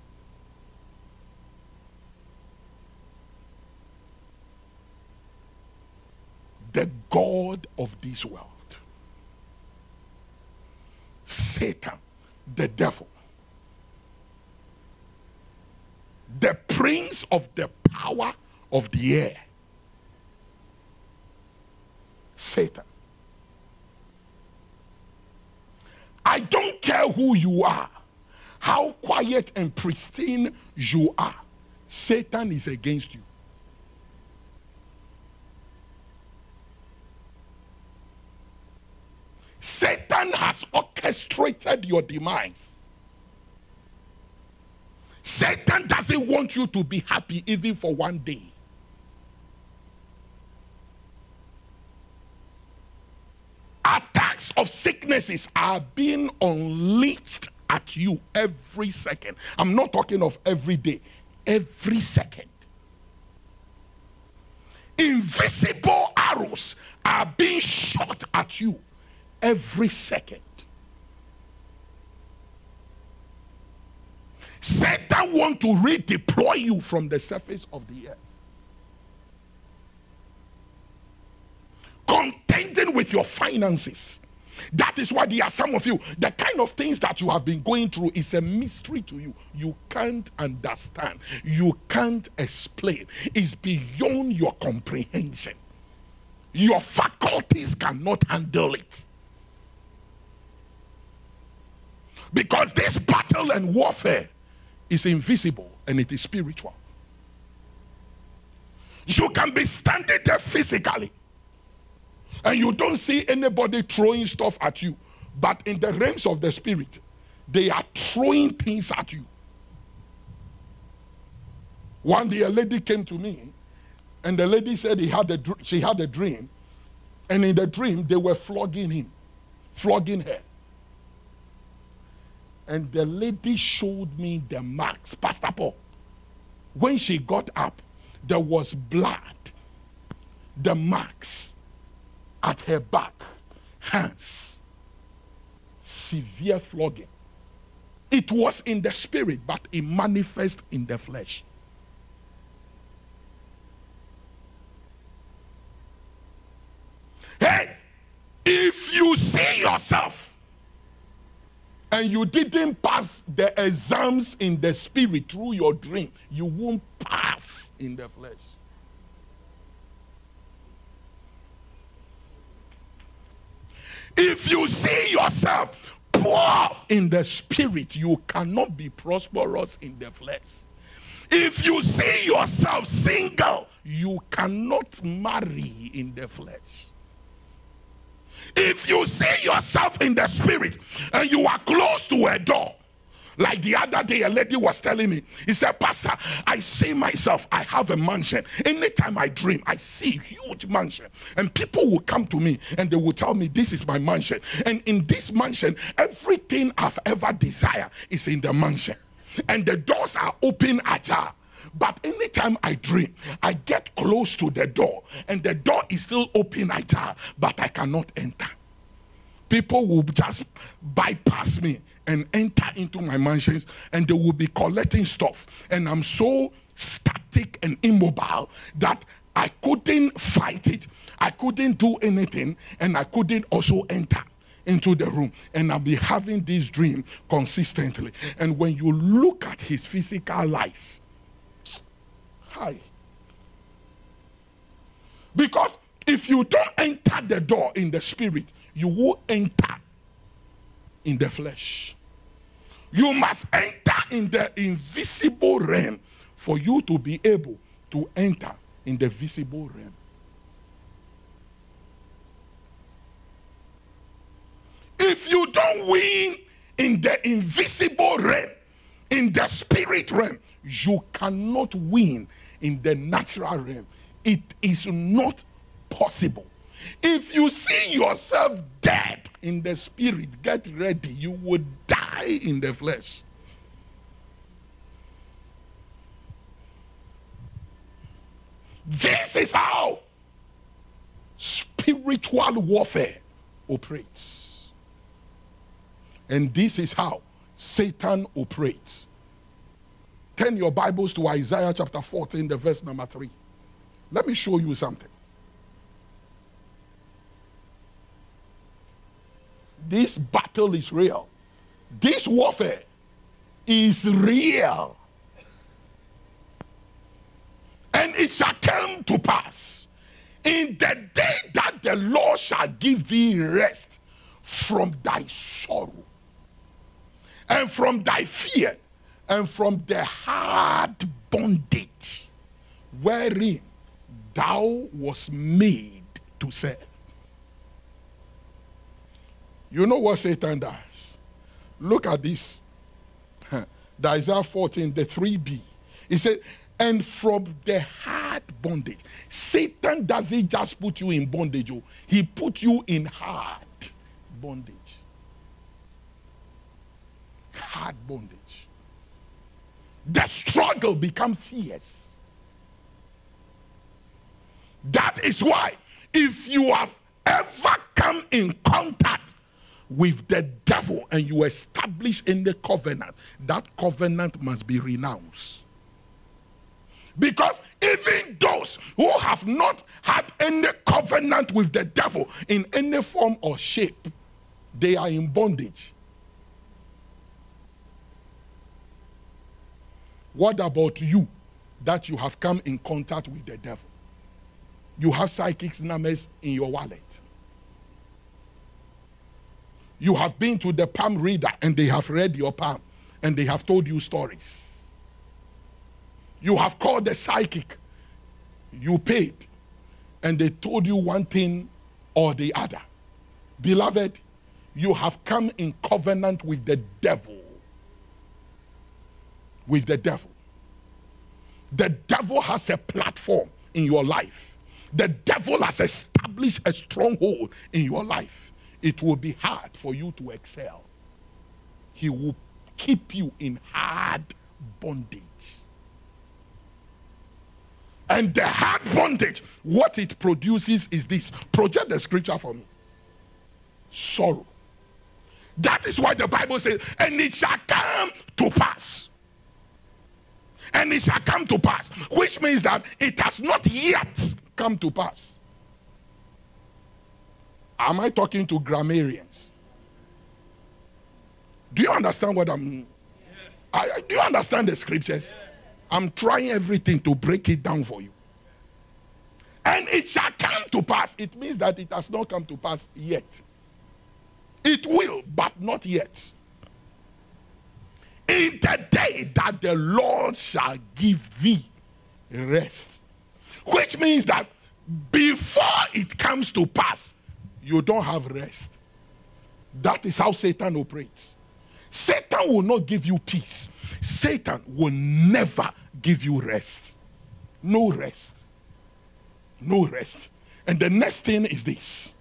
The God of this world, Satan, the devil, the prince of the power of the air, Satan. I don't care who you are, how quiet and pristine you are, Satan is against you. Satan has orchestrated your demise. Satan doesn't want you to be happy even for one day. Attacks of sicknesses are being unleashed at you every second. I'm not talking of every day, every second. Invisible arrows are being shot at you every second. Satan wants to redeploy you from the surface of the earth. Contending with your finances. That is why there are some of you, the kind of things that you have been going through is a mystery to you. You can't understand. You can't explain. It's beyond your comprehension. Your faculties cannot handle it. Because this battle and warfare is invisible and it is spiritual. You can be standing there physically and you don't see anybody throwing stuff at you. But in the realms of the spirit, they are throwing things at you. One day a lady came to me and the lady said she had a dream. And in the dream, they were flogging her. And the lady showed me the marks. Pastor Paul, when she got up, there was blood, the marks at her back, hands, severe flogging. It was in the spirit, but it manifests in the flesh. Hey, if you see yourself and you didn't pass the exams in the spirit through your dream, you won't pass in the flesh. If you see yourself poor in the spirit, you cannot be prosperous in the flesh. If you see yourself single, you cannot marry in the flesh. If you see yourself in the spirit and you are close to a door, like the other day a lady was telling me, he said, Pastor, I see myself, I have a mansion. Anytime I dream, I see huge mansion. And people will come to me and they will tell me, this is my mansion. And in this mansion, everything I've ever desired is in the mansion. And the doors are open ajar. But anytime I dream, I get close to the door and the door is still open ajar, but I cannot enter. People will just bypass me and enter into my mansions and they will be collecting stuff. And I'm so static and immobile that I couldn't fight it, I couldn't do anything, and I couldn't also enter into the room. And I'll be having this dream consistently. And when you look at his physical life, hi. Because if you don't enter the door in the spirit, you will enter in the flesh. You must enter in the invisible realm for you to be able to enter in the visible realm. If you don't win in the invisible realm, in the spirit realm, you cannot win in the natural realm. It is not possible. If you see yourself dead in the spirit, get ready. You will die in the flesh. This is how spiritual warfare operates. And this is how Satan operates. Turn your Bibles to Isaiah chapter 14, the verse number 3. Let me show you something. This battle is real. This warfare is real. And it shall come to pass in the day that the Lord shall give thee rest from thy sorrow and from thy fear and from the hard bondage wherein thou wast made to serve. You know what Satan does? Look at this. The Isaiah 14, the 3b. He said, and from the hard bondage. Satan doesn't just put you in bondage. He puts you in hard bondage. Hard bondage. The struggle becomes fierce. That is why if you have ever come in contact with the devil and you establish in the covenant, that covenant must be renounced. Because even those who have not had any covenant with the devil in any form or shape, they are in bondage. What about you that you have come in contact with the devil? You have psychic numbers in your wallet. You have been to the palm reader and they have read your palm and they have told you stories. You have called the psychic. You paid and they told you one thing or the other. Beloved, you have come in covenant with the devil. With the devil. The devil has a platform in your life. The devil has established a stronghold in your life. It will be hard for you to excel. He will keep you in hard bondage. And the hard bondage, what it produces is this. Project the scripture for me. Sorrow. That is why the Bible says, and it shall come to pass. And it shall come to pass. Which means that it has not yet come to pass. Am I talking to grammarians? Do you understand what I'm... Yes. Do you understand the scriptures? Yes. I'm trying everything to break it down for you. And it shall come to pass. It means that it has not come to pass yet. It will, but not yet. In the day that the Lord shall give thee rest. Which means that before it comes to pass, you don't have rest. That is how Satan operates. Satan will not give you peace. Satan will never give you rest. No rest. No rest. And the next thing is this.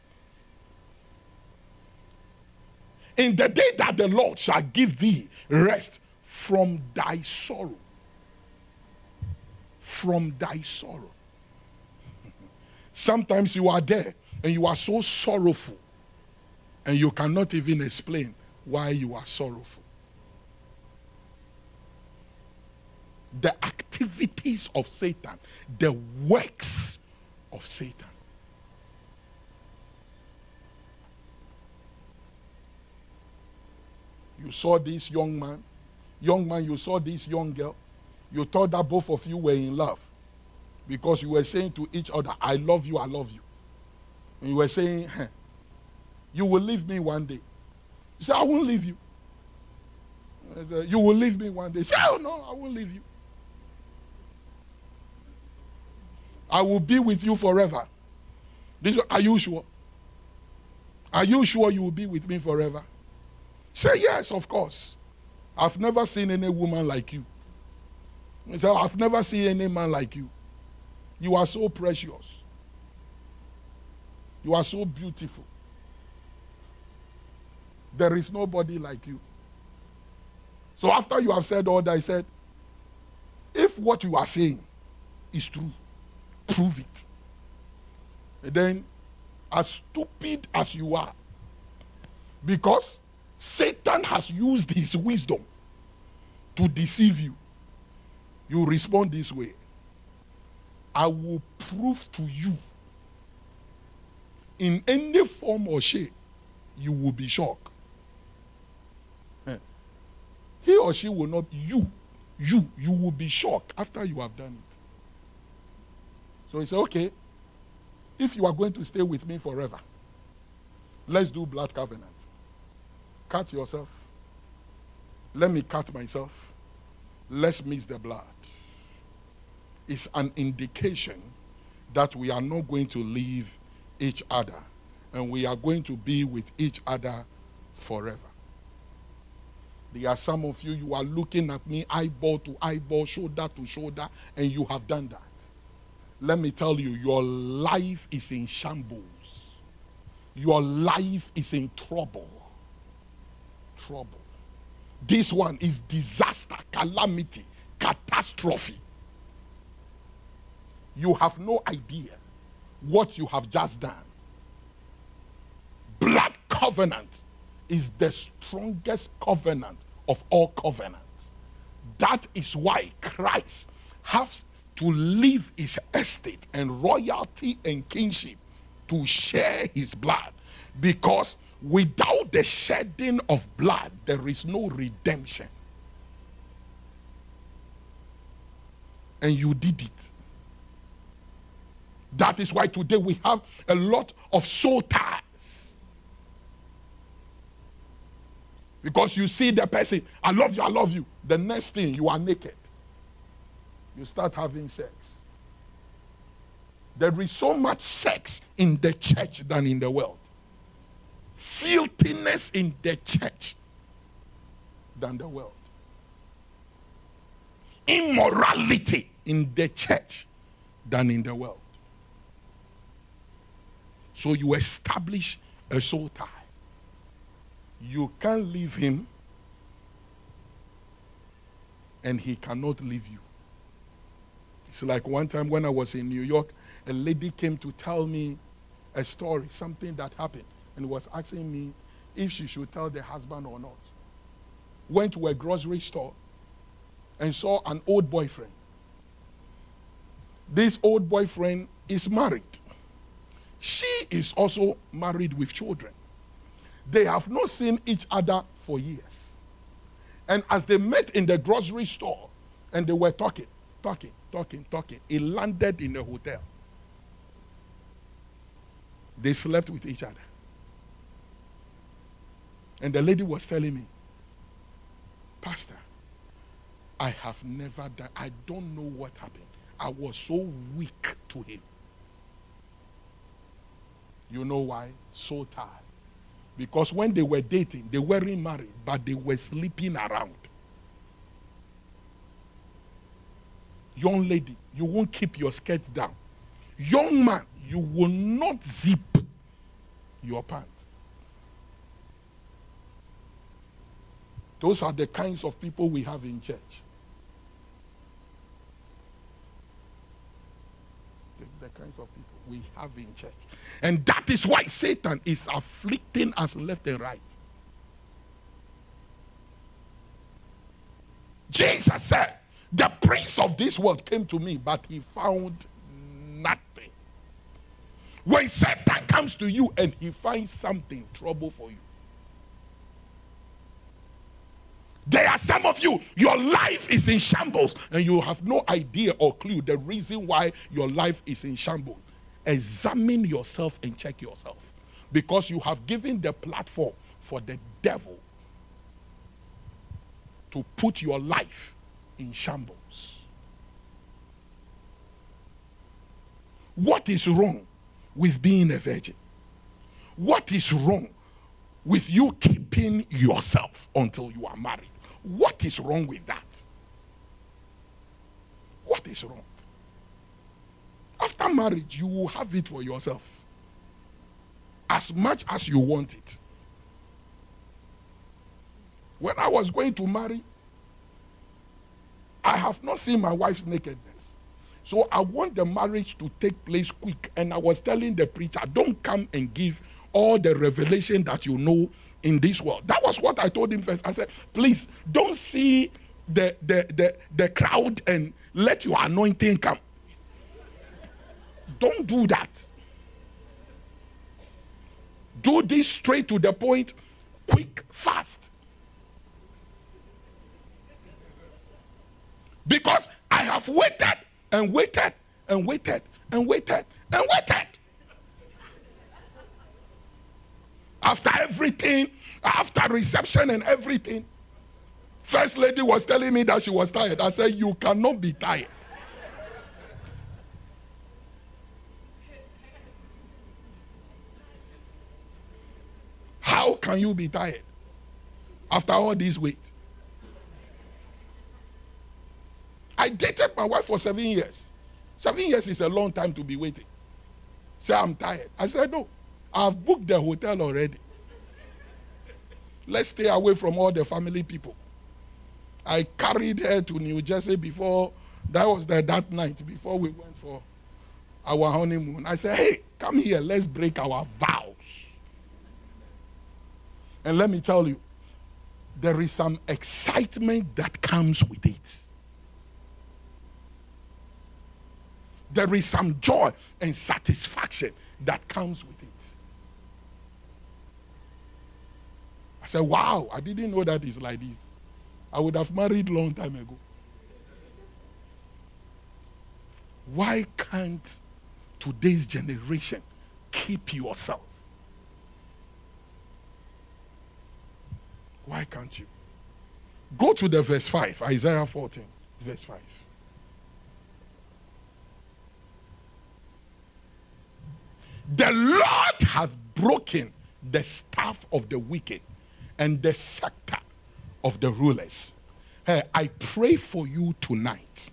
In the day that the Lord shall give thee rest from thy sorrow. From thy sorrow. Sometimes you are there and you are so sorrowful and you cannot even explain why you are sorrowful. the activities of Satan, the works of Satan. You saw this young man, you saw this young girl. You thought that both of you were in love because you were saying to each other, I love you, I love you. And you were saying, you will leave me one day. You said, I won't leave you. I said, you will leave me one day. You said, oh no, I won't leave you. I will be with you forever. Are you sure? Are you sure you will be with me forever? Say yes, of course. I've never seen any woman like you. He said, I've never seen any man like you. You are so precious. You are so beautiful. There is nobody like you. So after you have said all that, I said, if what you are saying is true, prove it. And then, as stupid as you are, because Satan has used his wisdom to deceive you, you respond this way. I will prove to you in any form or shape, you will be shocked. He or she will not, you will be shocked after you have done it. So he said, okay, if you are going to stay with me forever, let's do blood covenant. Cut yourself. Let me cut myself. Let's mix the blood. It's an indication that we are not going to leave each other and we are going to be with each other forever. There are some of you, you are looking at me eyeball to eyeball, shoulder to shoulder, and you have done that. Let me tell you, your life is in shambles. Your life is in trouble. Trouble. This one is disaster, calamity, catastrophe. You have no idea what you have just done. Blood covenant is the strongest covenant of all covenants. That is why Christ has to leave his estate and royalty and kingship to share his blood, because without the shedding of blood, there is no redemption. And you did it. That is why today we have a lot of soul ties. Because you see the person, I love you, I love you. The next thing, you are naked. You start having sex. There is so much sex in the church than in the world. Filthiness in the church than the world. Immorality in the church than in the world. So you establish a soul tie. You can't leave him and he cannot leave you. It's like one time when I was in New York, a lady came to tell me a story, something that happened, and was asking me if she should tell the husband or not. Went to a grocery store and saw an old boyfriend. This old boyfriend is married. She is also married with children. They have not seen each other for years. And as they met in the grocery store and they were talking, it landed in a hotel. They slept with each other. And the lady was telling me, Pastor, I have never done, I don't know what happened. I was so weak to him. You know why? So tired. Because when they were dating, they weren't married, but they were sleeping around. Young lady, you won't keep your skirt down. Young man, you will not zip your pants. Those are the kinds of people we have in church. The kinds of people we have in church. And that is why Satan is afflicting us left and right. Jesus said, the prince of this world came to me, but he found nothing. When Satan comes to you and he finds something, trouble for you. There are some of you, your life is in shambles and you have no idea or clue the reason why your life is in shambles. Examine yourself and check yourself, because you have given the platform for the devil to put your life in shambles. What is wrong with being a virgin? What is wrong with you keeping yourself until you are married? What is wrong with that? What is wrong? After marriage, you will have it for yourself as much as you want it. When I was going to marry, I have not seen my wife's nakedness. So I want the marriage to take place quick. And I was telling the preacher, don't come and give all the revelation that you know in this world. That was what I told him first. I said, please, don't see the crowd and let your anointing come. Don't do that. Do this straight to the point, quick, fast. Because I have waited and waited and waited and waited and waited. After everything, after reception and everything, First Lady was telling me that she was tired. I said, you cannot be tired. How can you be tired after all this wait? I dated my wife for 7 years. 7 years is a long time to be waiting. Say, I'm tired. I said, no, I've booked the hotel already. Let's stay away from all the family people. I carried her to New Jersey before, that was that night, before we went for our honeymoon. I said, hey, come here, let's break our vows. And let me tell you, there is some excitement that comes with it. There is some joy and satisfaction that comes with it. I said, wow, I didn't know that it's like this. I would have married a long time ago. Why can't today's generation keep yourself? Why can't you? Go to the verse 5, Isaiah 14, verse 5. The Lord hath broken the staff of the wicked and the scepter of the rulers. Hey, I pray for you tonight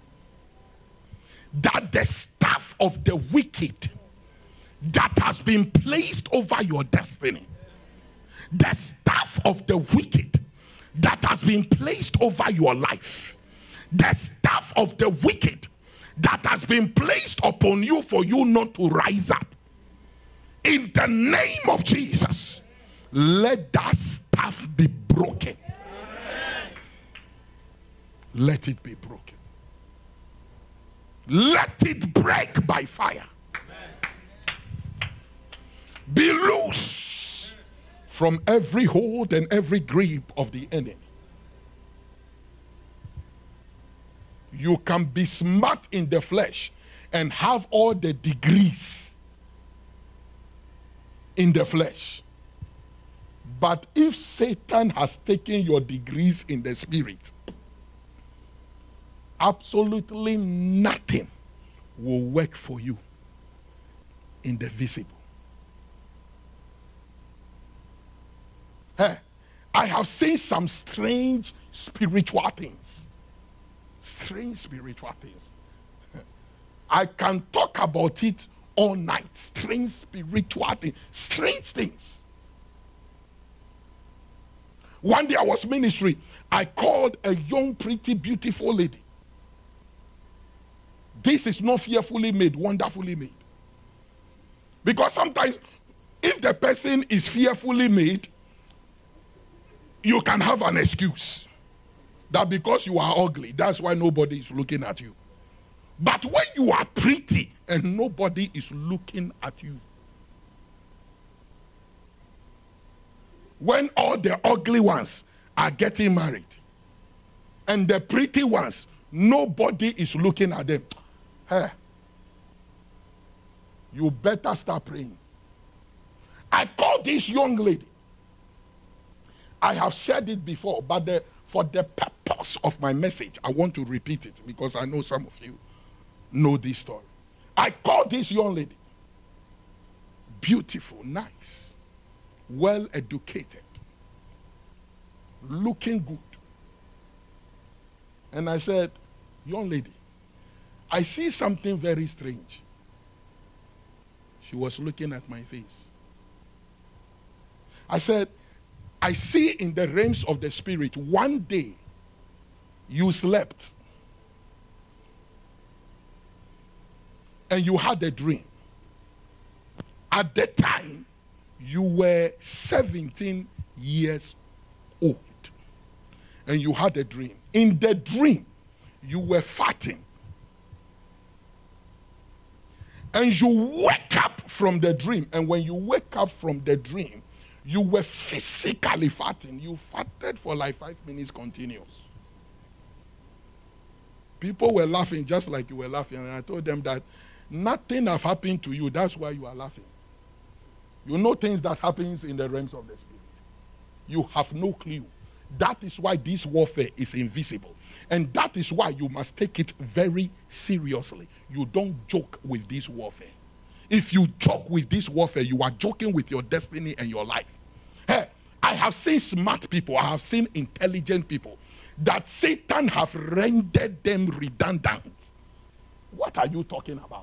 that the staff of the wicked that has been placed over your destiny, the staff of the wicked that has been placed over your life, the staff of the wicked that has been placed upon you for you not to rise up, in the name of Jesus, let that staff be broken. Let it be broken. Let it break by fire. Be loose from every hold and every grip of the enemy. You can be smart in the flesh and have all the degrees in the flesh. But if Satan has taken your degrees in the spirit, absolutely nothing will work for you in the visible. Hey, I have seen some strange spiritual things. Strange spiritual things. I can talk about it all night. Strange spiritual things. Strange things. One day I was ministry. I called a young, pretty, beautiful lady. This is not fearfully made, wonderfully made. Because sometimes, if the person is fearfully made, you can have an excuse. that because you are ugly, that's why nobody is looking at you. But when you are pretty and nobody is looking at you, when all the ugly ones are getting married and the pretty ones, nobody is looking at them, hey, you better start praying. I call this young lady. I have said it before, but for the purpose of my message, I want to repeat it because I know some of you know this story. I call this young lady beautiful, nice, well educated, looking good. And I said, young lady, I see something very strange. She was looking at my face. I said, I see in the realms of the spirit, one day you slept and you had a dream. At the time, you were 17 years old and you had a dream. In the dream, you were fatting. And you wake up from the dream. And when you wake up from the dream, you were physically fatting. You fatted for like 5 minutes continuous. People were laughing just like you were laughing. And I told them that nothing have happened to you. That's why you are laughing. You know things that happens in the realms of the spirit. You have no clue. That is why this warfare is invisible. And that is why you must take it very seriously. You don't joke with this warfare. If you joke with this warfare, you are joking with your destiny and your life. Hey, I have seen smart people, I have seen intelligent people that Satan have rendered them redundant. What are you talking about?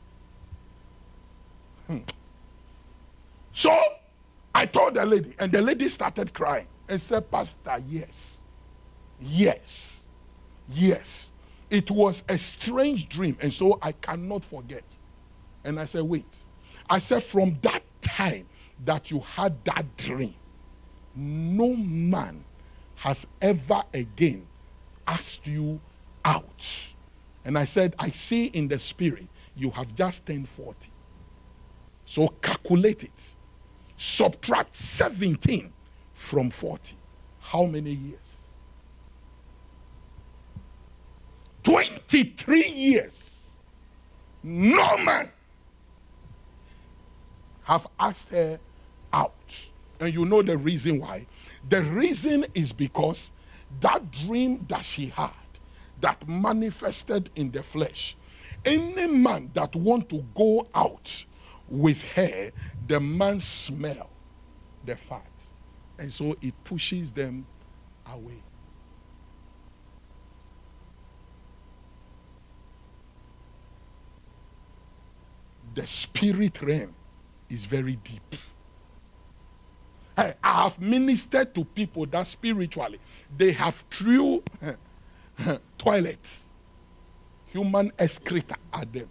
So I told the lady, and the lady started crying and said, Pastor, yes, yes, yes. It was a strange dream, and so I cannot forget. And I said, wait. I said, from that time that you had that dream, no man has ever again asked you out. And I said, I see in the spirit, you have just turned 40. So calculate it. Subtract 17 from 40. How many years? 23 years. No man have asked her out. And you know the reason why. The reason is because that dream that she had, that manifested in the flesh, any man that want to go out with her, the man smell the fat. And so it pushes them away. The spirit realm is very deep. I have ministered to people that spiritually, they have true toilets, human excreta at them.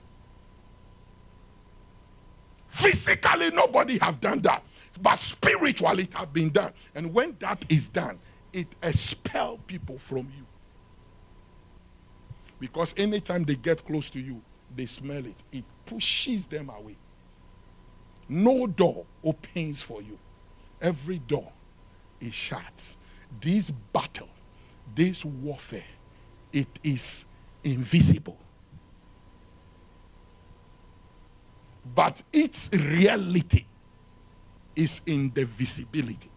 Physically, nobody have done that. But spiritually, it has been done. And when that is done, it expels people from you. Because anytime they get close to you, they smell it. It pushes them away. No door opens for you. Every door is shut. This battle, this warfare, it is invisible. But its reality is in the visibility.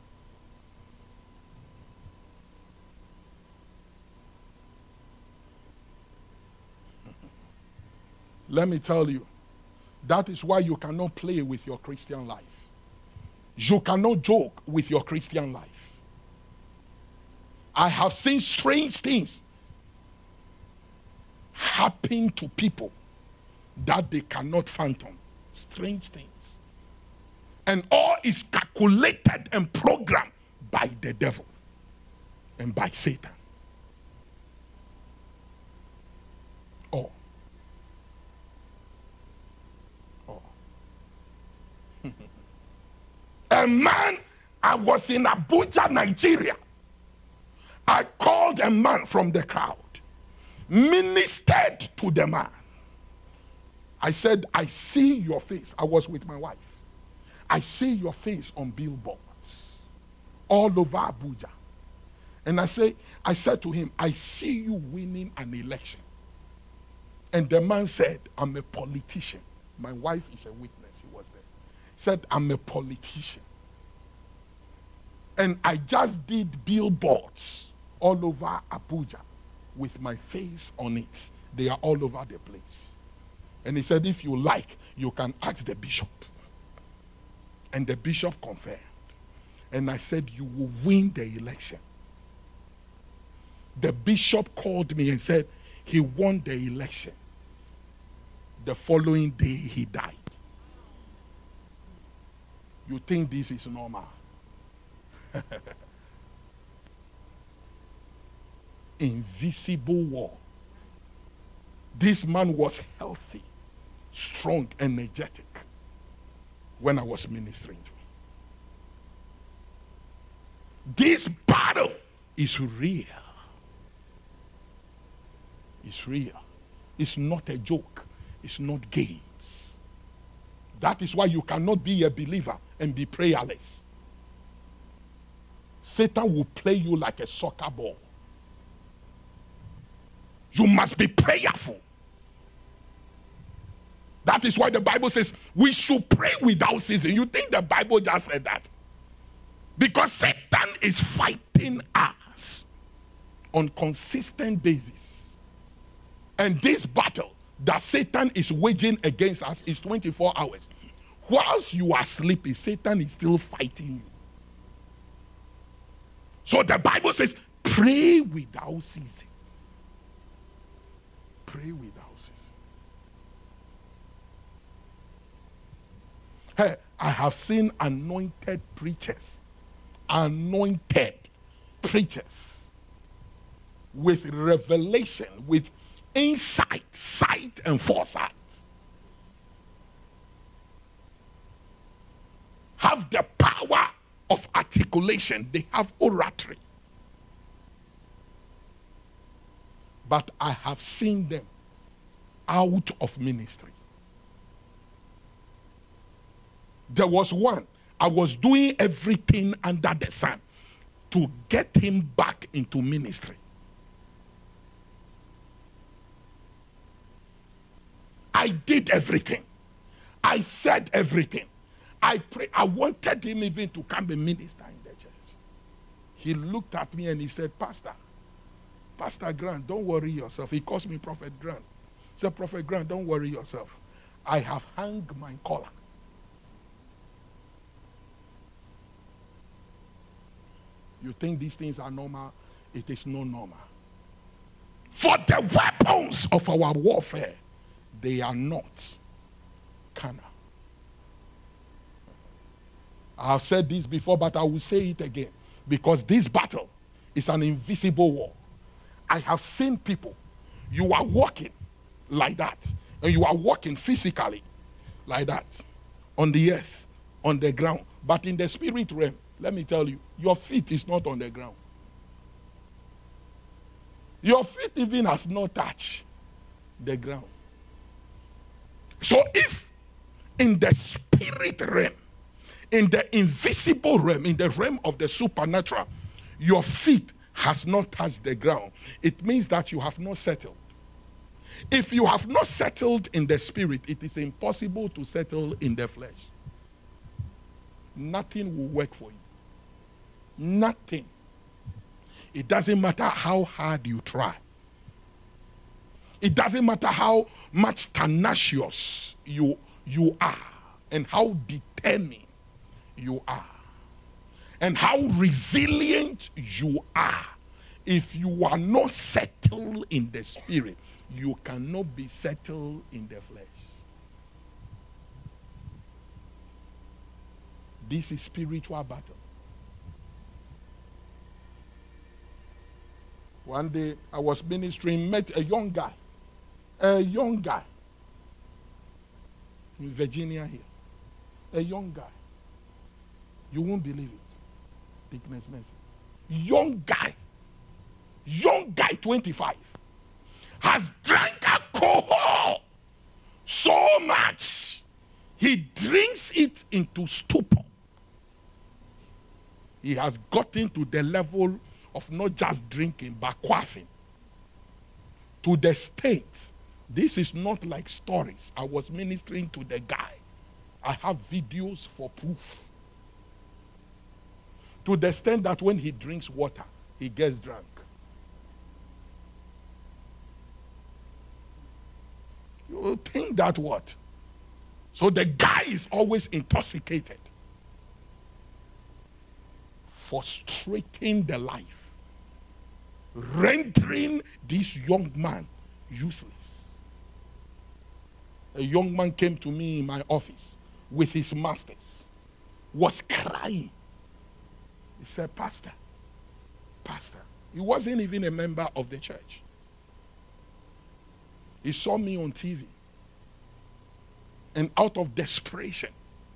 Let me tell you, that is why you cannot play with your Christian life. You cannot joke with your Christian life. I have seen strange things happen to people that they cannot fathom. Strange things. And all is calculated and programmed by the devil and by Satan. All. A man, I was in Abuja, Nigeria. I called called a man from the crowd, ministered to the man. I said, I see your face. I was with my wife. I see your face on billboards all over Abuja. And I said to him, I see you winning an election. And the man said, I'm a politician. My wife is a witness. She was there. Said, I'm a politician. And I just did billboards all over Abuja with my face on it. They are all over the place. And he said, if you like, you can ask the bishop. And the bishop confirmed. And I said, you will win the election. The bishop called me and said, he won the election. The following day, he died. You think this is normal? Invisible war. This man was healthy, strong, energetic when I was ministering to him. This battle is real. It's real. It's not a joke. It's not games. That is why you cannot be a believer and be prayerless. Satan will play you like a soccer ball. You must be prayerful. That is why the Bible says we should pray without ceasing. You think the Bible just said that? Because Satan is fighting us on consistent basis. And this battle that Satan is waging against us is 24 hours. Whilst you are sleeping, Satan is still fighting you. So the Bible says, pray without ceasing. Pray without ceasing. Hey, I have seen anointed preachers with revelation, with insight, sight, and foresight. Have the power of articulation. They have oratory. But I have seen them out of ministry. There was one, I was doing everything under the sun to get him back into ministry. I did everything. I said everything. I wanted him even to come and minister in the church. He looked at me and he said, Pastor Grant, don't worry yourself. He calls me Prophet Grant. He said, Prophet Grant, don't worry yourself. I have hung my collar. You think these things are normal? It is not normal. For the weapons of our warfare, they are not carnal. I have said this before, but I will say it again. Because this battle is an invisible war. I have seen people, you are walking like that, and you are walking physically like that, on the earth, on the ground. But in the spirit realm, let me tell you, your feet is not on the ground. Your feet even has not touched the ground. So if in the spirit realm, in the invisible realm, in the realm of the supernatural, your feet has not touched the ground, it means that you have not settled. If you have not settled in the spirit, it is impossible to settle in the flesh. Nothing will work for you. Nothing. It doesn't matter how hard you try. It doesn't matter how much tenacious you are and how determined you are and how resilient you are. If you are not settled in the spirit, you cannot be settled in the flesh. This is spiritual battle. One day I was ministering, met a young guy in Virginia here. A young guy. You won't believe it. Thickness mercy. Young young guy, 25, has drank alcohol so much, he drinks it into stupor. He has gotten to the level of not just drinking, but quaffing. To the state, this is not like stories. I was ministering to the guy. I have videos for proof. To the extent that when he drinks water, he gets drunk. You think that what? So the guy is always intoxicated, frustrating the life, rendering this young man useless. A young man came to me in my office with his masters, was crying. He said, Pastor, he wasn't even a member of the church. He saw me on TV. And out of desperation,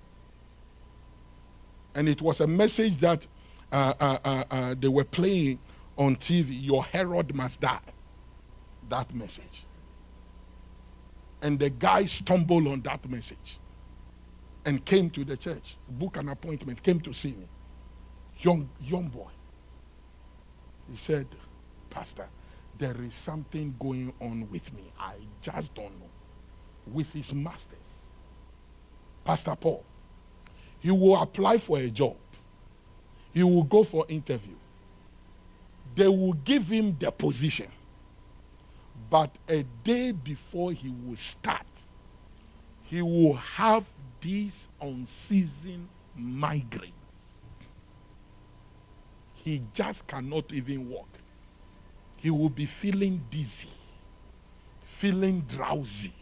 and it was a message that they were playing on TV, your Herod must die. That message. And the guy stumbled on that message and came to the church, booked an appointment, came to see me. Young boy. He said, Pastor, there is something going on with me. I just don't know. With his masters. Pastor Paul, he will apply for a job. He will go for interview. They will give him the position. But a day before he will start, he will have these unceasing migraines. He just cannot even walk. He will be feeling dizzy, feeling drowsy.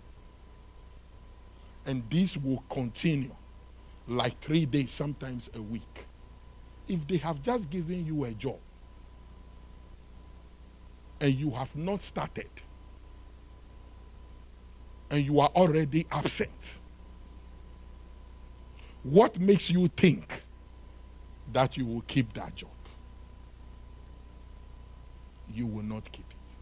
And this will continue like 3 days, sometimes a week. If they have just given you a job and you have not started and you are already absent, what makes you think that you will keep that job? You will not keep it.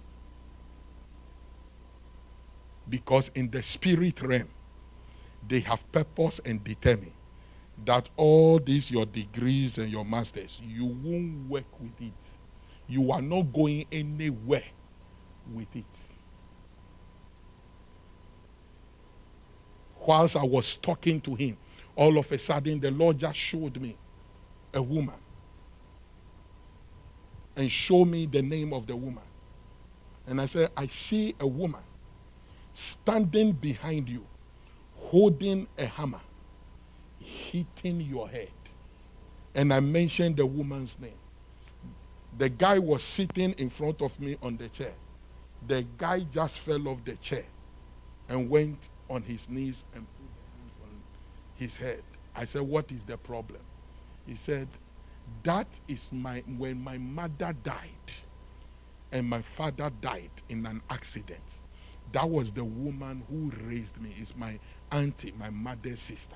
Because in the spirit realm, they have purpose and determine that all these your degrees and your masters, you won't work with it. You are not going anywhere with it. Whilst I was talking to him, all of a sudden the Lord just showed me a woman and showed me the name of the woman. And I said, I see a woman standing behind you, holding a hammer, hitting your head. And I mentioned the woman's name. The guy was sitting in front of me on the chair. The guy just fell off the chair and went on his knees and put his hands on his head. I said, what is the problem? He said, that is when my mother died and my father died in an accident. That was the woman who raised me. It's my auntie, my mother's sister.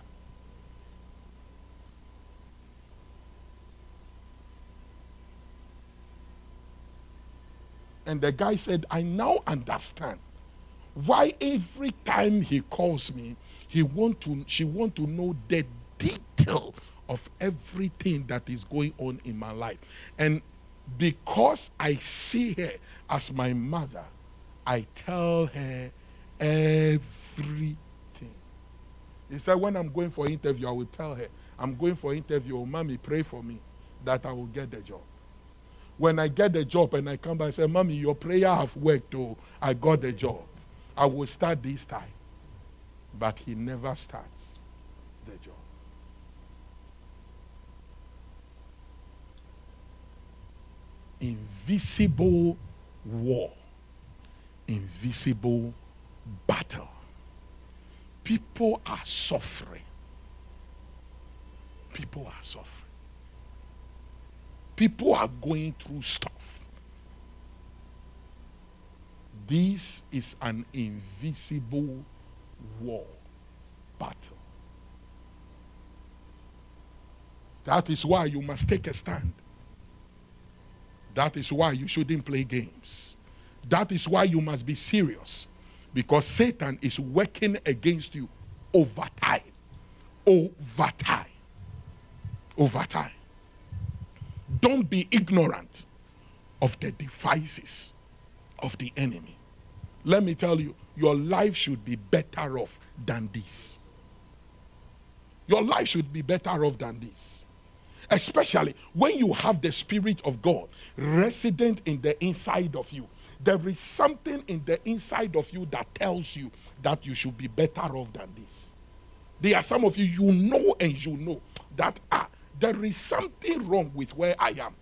And the guy said, I now understand why every time he calls me, she want to know the detail of everything that is going on in my life. And because I see her as my mother, I tell her everything. He said, when I'm going for interview, I will tell her, I'm going for interview, oh, Mommy, pray for me that I will get the job. When I get the job and I come back and say, Mommy, your prayer have worked, oh, I got the job. I will start this time. But he never starts the job. Invisible war. Invisible battle. People are suffering. People are suffering. People are going through stuff. This is an invisible war battle. That is why you must take a stand. That is why you shouldn't play games. That is why you must be serious. Because Satan is working against you over time. Over time. Over time. Don't be ignorant of the devices of the enemy. Let me tell you, your life should be better off than this. Your life should be better off than this. Especially when you have the Spirit of God resident in the inside of you. There is something in the inside of you that tells you that you should be better off than this. There are some of you, you know and you know that there is something wrong with where I am.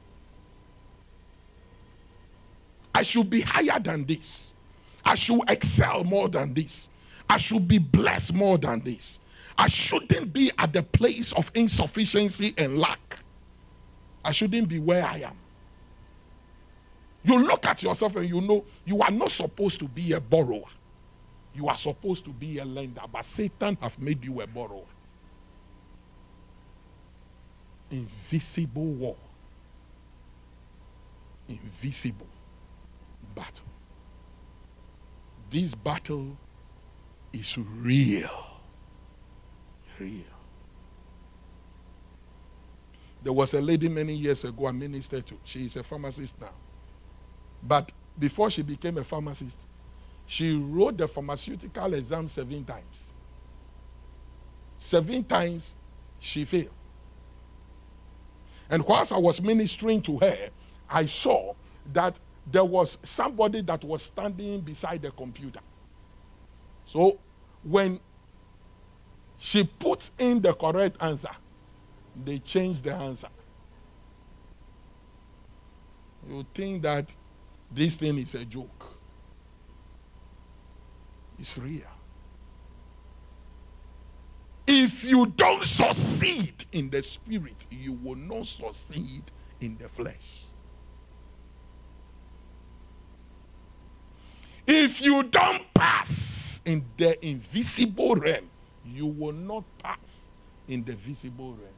I should be higher than this. I should excel more than this. I should be blessed more than this. I shouldn't be at the place of insufficiency and lack. I shouldn't be where I am. You look at yourself and you know you are not supposed to be a borrower. You are supposed to be a lender, but Satan has made you a borrower. Invisible war. Invisible battle. This battle is real. Real. There was a lady many years ago I ministered to. She is a pharmacist now. But before she became a pharmacist, she wrote the pharmaceutical exam 7 times. 7 times she failed. And whilst I was ministering to her, I saw that there was somebody that was standing beside the computer. So when she puts in the correct answer, they change the answer. You think that this thing is a joke. It's real. If you don't succeed in the spirit, you will not succeed in the flesh. If you don't pass in the invisible realm, you will not pass in the visible realm.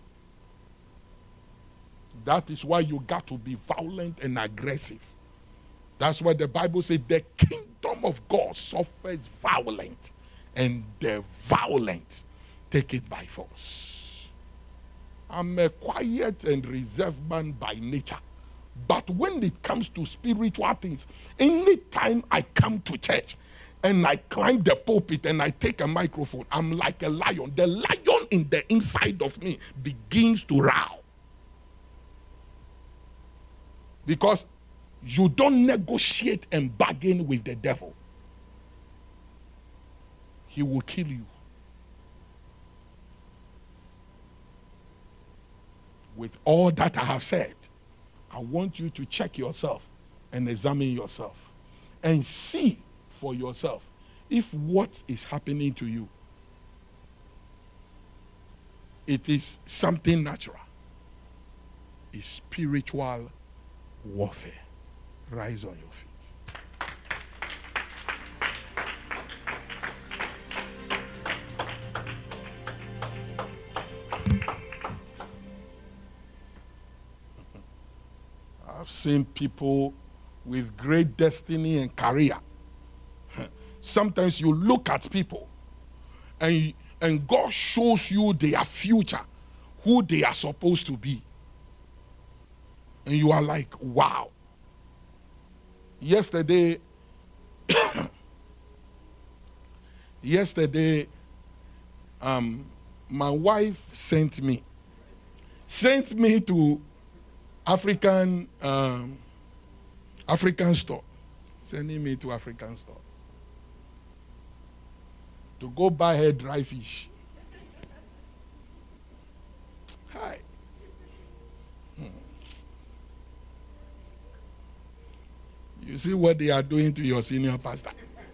That is why you got to be violent and aggressive. That's why the Bible says the kingdom of God suffers violent, and the violent take it by force. I'm a quiet and reserved man by nature. But when it comes to spiritual things, anytime I come to church and I climb the pulpit and I take a microphone, I'm like a lion. The lion in the inside of me begins to roar. Because you don't negotiate and bargain with the devil. He will kill you. With all that I have said, I want you to check yourself and examine yourself and see for yourself if what is happening to you, it is something natural. It's spiritual warfare. Rise on your feet. I've seen people with great destiny and career. Sometimes you look at people and God shows you their future, who they are supposed to be. And you are like, wow. Yesterday, my wife sent me to African store, sending me to African store to go buy her dry fish. Hi. You see what they are doing to your senior pastor.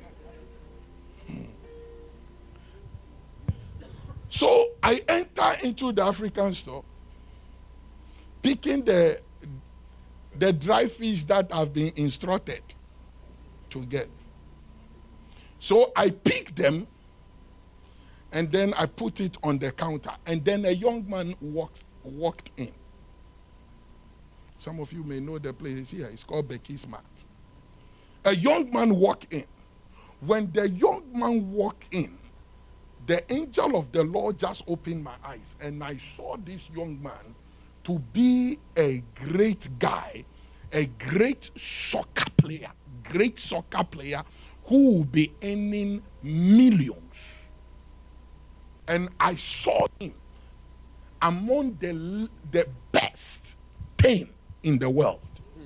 So I enter into the African store, picking the dry fish that I've been instructed to get. So I picked them, and then I put it on the counter. And then a young man walked in. Some of you may know the place here. It's called Becky Smart. A young man walked in. When the young man walked in, the angel of the Lord just opened my eyes, and I saw this young man to be a great guy, a great soccer player who will be earning millions. And I saw him among the best 10 in the world.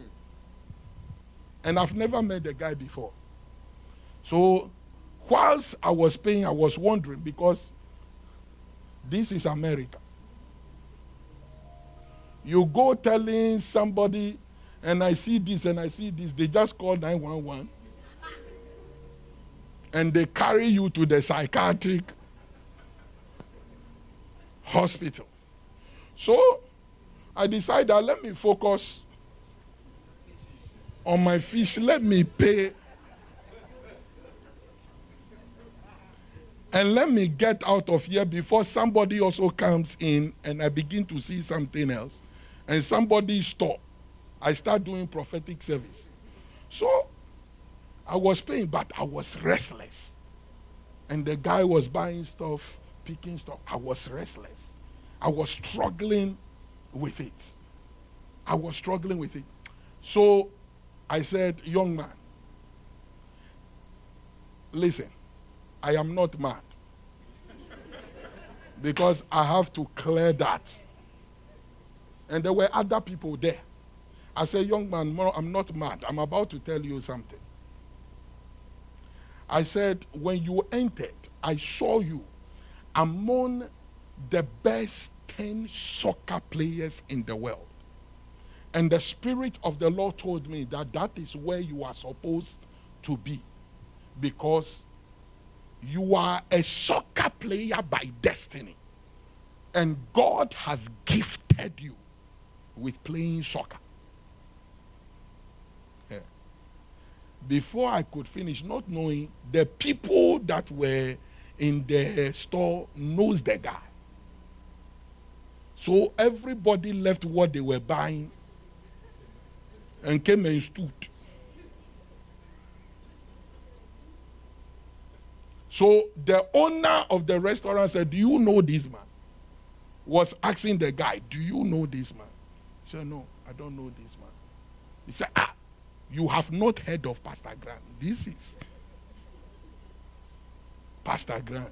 And I've never met the guy before. So whilst I was paying, I was wondering, because this is America. You go telling somebody, and I see this and I see this, they just call 911 and they carry you to the psychiatric hospital. So I decided that let me focus on my fish, let me pay, and let me get out of here before somebody also comes in and I begin to see something else. And somebody stop. I start doing prophetic service. So I was paying, but I was restless. And the guy was buying stuff, picking stuff. I was restless. I was struggling with it. So I said, young man, listen, I am not mad. Because I have to clear that. And there were other people there. I said, young man, I'm not mad. I'm about to tell you something. I said, when you entered, I saw you among the best 10 soccer players in the world. And the Spirit of the Lord told me that that is where you are supposed to be. Because you are a soccer player by destiny. And God has gifted you with playing soccer. Yeah. Before I could finish, not knowing, the people that were in the store knows the guy. So everybody left what they were buying and came and stood. So the owner of the restaurant said, do you know this man? Was asking the guy, do you know this man? He said, no, I don't know this man. He said, you have not heard of Pastor Grant. This is Pastor Grant.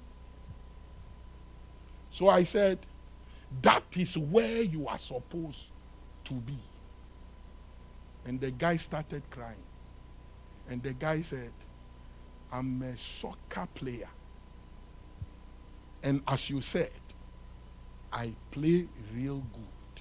So I said, that is where you are supposed to be. And the guy started crying. And the guy said, I'm a soccer player. And as you said, I play real good.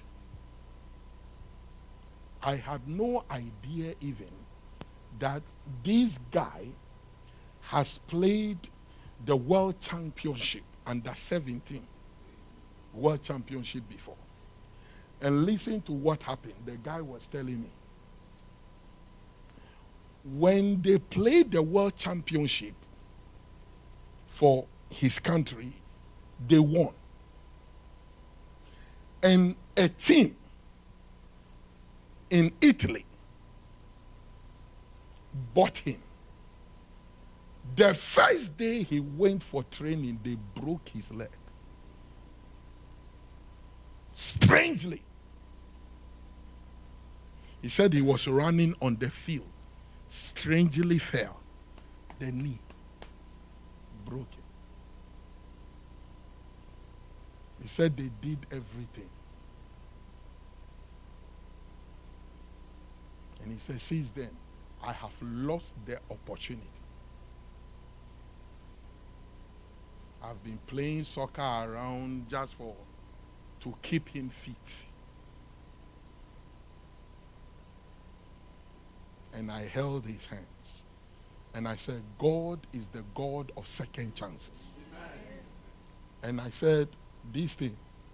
I had no idea even that this guy has played the World Championship under 17 World Championship before. And listen to what happened. The guy was telling me. When they played the World Championship for his country, they won. And a team in Italy bought him. The first day he went for training, they broke his leg. Strangely. He said he was running on the field. Strangely fell. The knee broke it. He said they did everything. And he said, since then, I have lost the opportunity. I've been playing soccer around just to keep him fit. And I held his hands. And I said, God is the God of second chances. Amen. And I said, this thing,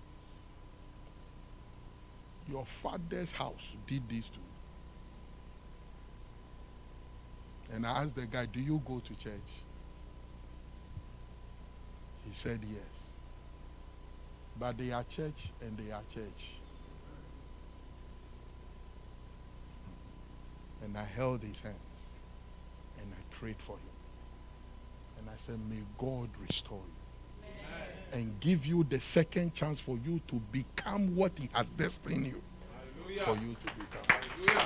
your father's house did this to you. And I asked the guy, do you go to church? He said yes. But they are church and they are church. And I held his hands and I prayed for him. And I said, may God restore you. Amen. And give you the second chance for you to become what he has destined you. Hallelujah. For you to become. Hallelujah.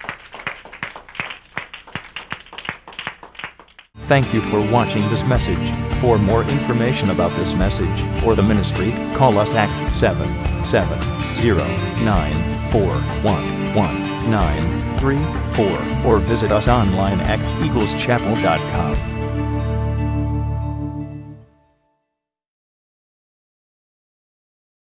Thank you for watching this message. For more information about this message or the ministry, call us at 770-941-1934 or visit us online at eagleschapel.com.